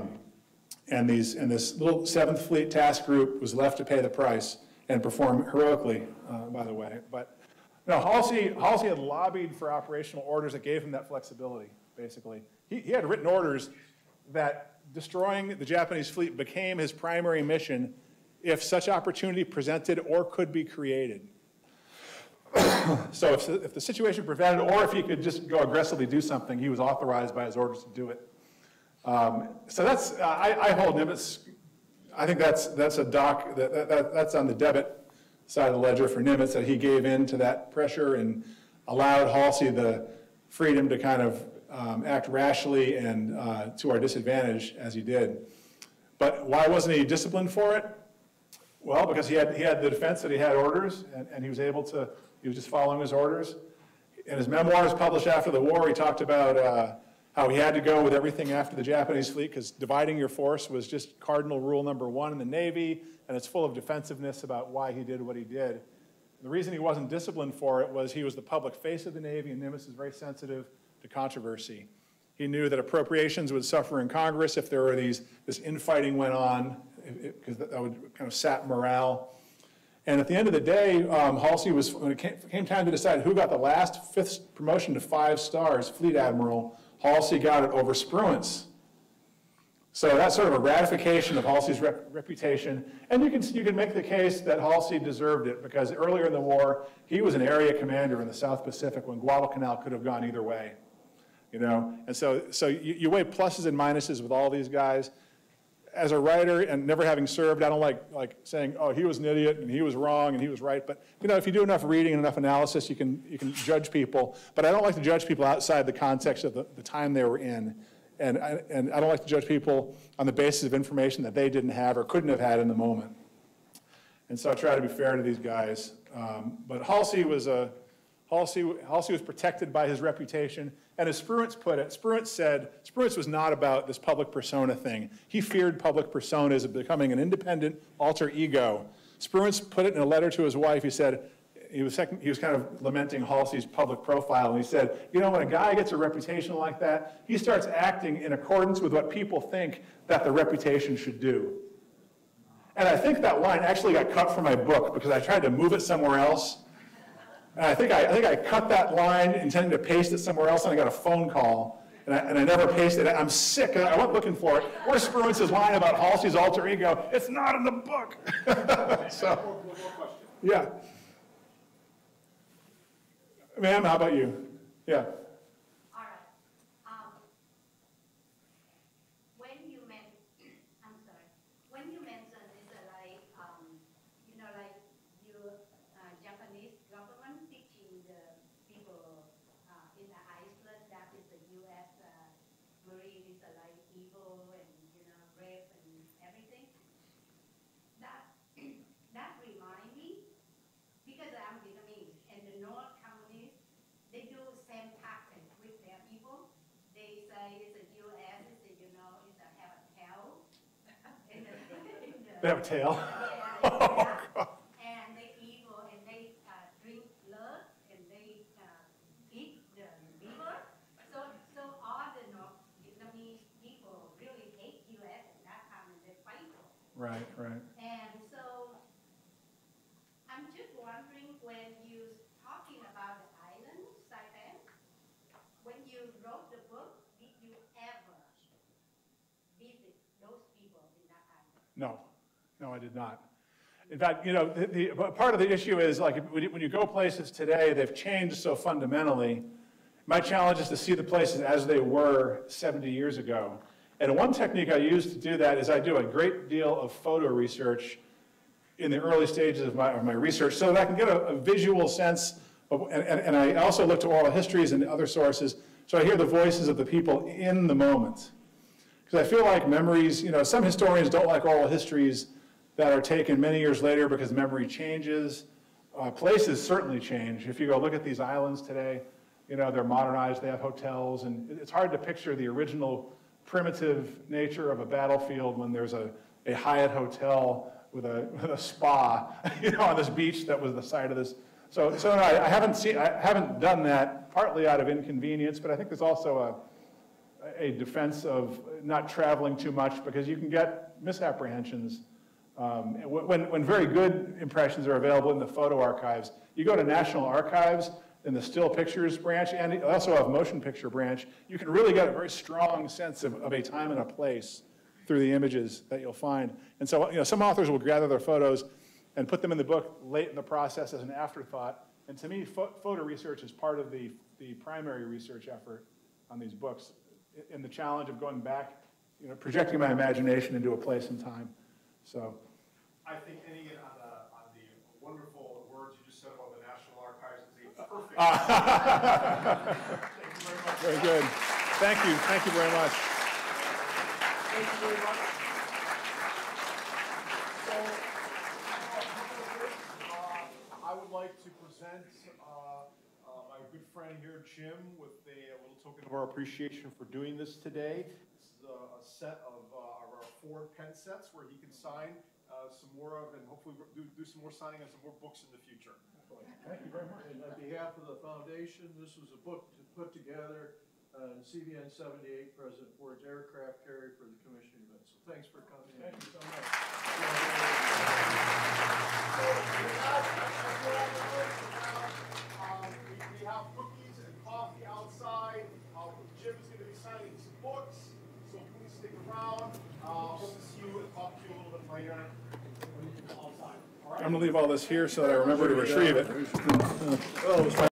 this little 7th Fleet task group was left to pay the price and perform heroically, by the way. But no, Halsey had lobbied for operational orders that gave him that flexibility, basically. He had written orders that destroying the Japanese fleet became his primary mission if such opportunity presented or could be created. So if the situation prevented, or if he could just go aggressively do something, he was authorized by his orders to do it. So that's, I hold Nimitz, I think that's on the debit side of the ledger for Nimitz, that he gave in to that pressure and allowed Halsey the freedom to kind of act rashly and to our disadvantage as he did. But why wasn't he disciplined for it? Well, because he had the defense that he had orders, and he was able to, he was just following his orders. In his memoirs published after the war, he talked about how he had to go with everything after the Japanese fleet because dividing your force was just cardinal rule number 1 in the Navy, and it's full of defensiveness about why he did what he did. The reason he wasn't disciplined for it was he was the public face of the Navy, and Nimitz is very sensitive to controversy. He knew that appropriations would suffer in Congress if there were this infighting went on, because that would kind of sap morale. And at the end of the day, Halsey was, when it came time to decide who got the last 5th promotion to 5 stars, Fleet Admiral, Halsey got it over Spruance. So that's sort of a ratification of Halsey's reputation. And you can make the case that Halsey deserved it because earlier in the war, he was an area commander in the South Pacific when Guadalcanal could have gone either way. And so you weigh pluses and minuses with all these guys. As a writer and never having served, I don't like saying, oh, he was an idiot and he was wrong and he was right. But if you do enough reading and enough analysis, you can judge people. But I don't like to judge people outside the context of the time they were in. And I don't like to judge people on the basis of information that they didn't have or couldn't have had in the moment. And so I try to be fair to these guys. But Halsey was protected by his reputation. And as Spruance put it, Spruance was not about this public persona thing. He feared public personas of becoming an independent alter ego. Spruance put it in a letter to his wife. He said, he was kind of lamenting Halsey's public profile, and he said, when a guy gets a reputation like that, he starts acting in accordance with what people think that the reputation should do. And I think that line actually got cut from my book because I tried to move it somewhere else. And I think I cut that line intending to paste it somewhere else, and I got a phone call, and I never pasted it. I'm sick. I went looking for it. Where's Spruance's line about Halsey's alter ego? It's not in the book. So, yeah. Ma'am, how about you? Yeah. All right. When you mentioned it's like your Japanese government teaching the people in the island that is the U.S. Marine is like evil and rape and everything. That reminds me because I'm Vietnamese and the North. They do the same tactic with their people. They say it's a U.S., it's have a tail. They have a tail? And they evil, and they drink blood, and they eat the liver. So all the North Vietnamese people really hate U.S. at that time, and they fight for it. Right. And so I'm just wondering when you're talking about the island, Saipan, when you wrote the book, did you ever visit those people in that island? No, I did not. In fact, part of the issue is like when you go places today, they've changed so fundamentally. My challenge is to see the places as they were 70 years ago. And one technique I use to do that is I do a great deal of photo research in the early stages of my research so that I can get a visual sense of, and I also look to oral histories and other sources so I hear the voices of the people in the moment. Because I feel like memories, some historians don't like oral histories that are taken many years later because memory changes. Places certainly change. If you go look at these islands today, You know, they're modernized, they have hotels, and it's hard to picture the original primitive nature of a battlefield when there's a Hyatt hotel with a spa, you know, on this beach that was the site of this. So no, I haven't done that, partly out of inconvenience, but I think there's also a defense of not traveling too much, because you can get misapprehensions. When very good impressions are available in the photo archives, you go to National Archives in the still pictures branch, and they also have motion picture branch, you can really get a very strong sense of a time and a place through the images that you'll find. And so, you know, some authors will gather their photos and put them in the book late in the process as an afterthought. And to me, photo research is part of the primary research effort on these books, in the challenge of going back, you know, projecting my imagination into a place and time. So, I think any on the wonderful words you just said about the National Archives is a perfect. Thank you very much. Very good. Thank you. Thank you very much. Thank you very much. So, I would like to present my good friend here, Jim, with a little token of our appreciation for doing this today. This is a set of our 4 pen sets where he can sign some more of, and hopefully do some more signing on some more books in the future. Thank you very much. And on behalf of the foundation, this was a book to put together CVN 78, President Ford's aircraft carrier for the commission event. So thanks for coming. Thank you so much. We have cookies and coffee outside. Jim is going to be signing some books, so please stick around. Hope to see you and talk to you a little bit later outside. All right? I'm going to leave all this here so that I remember to retrieve it.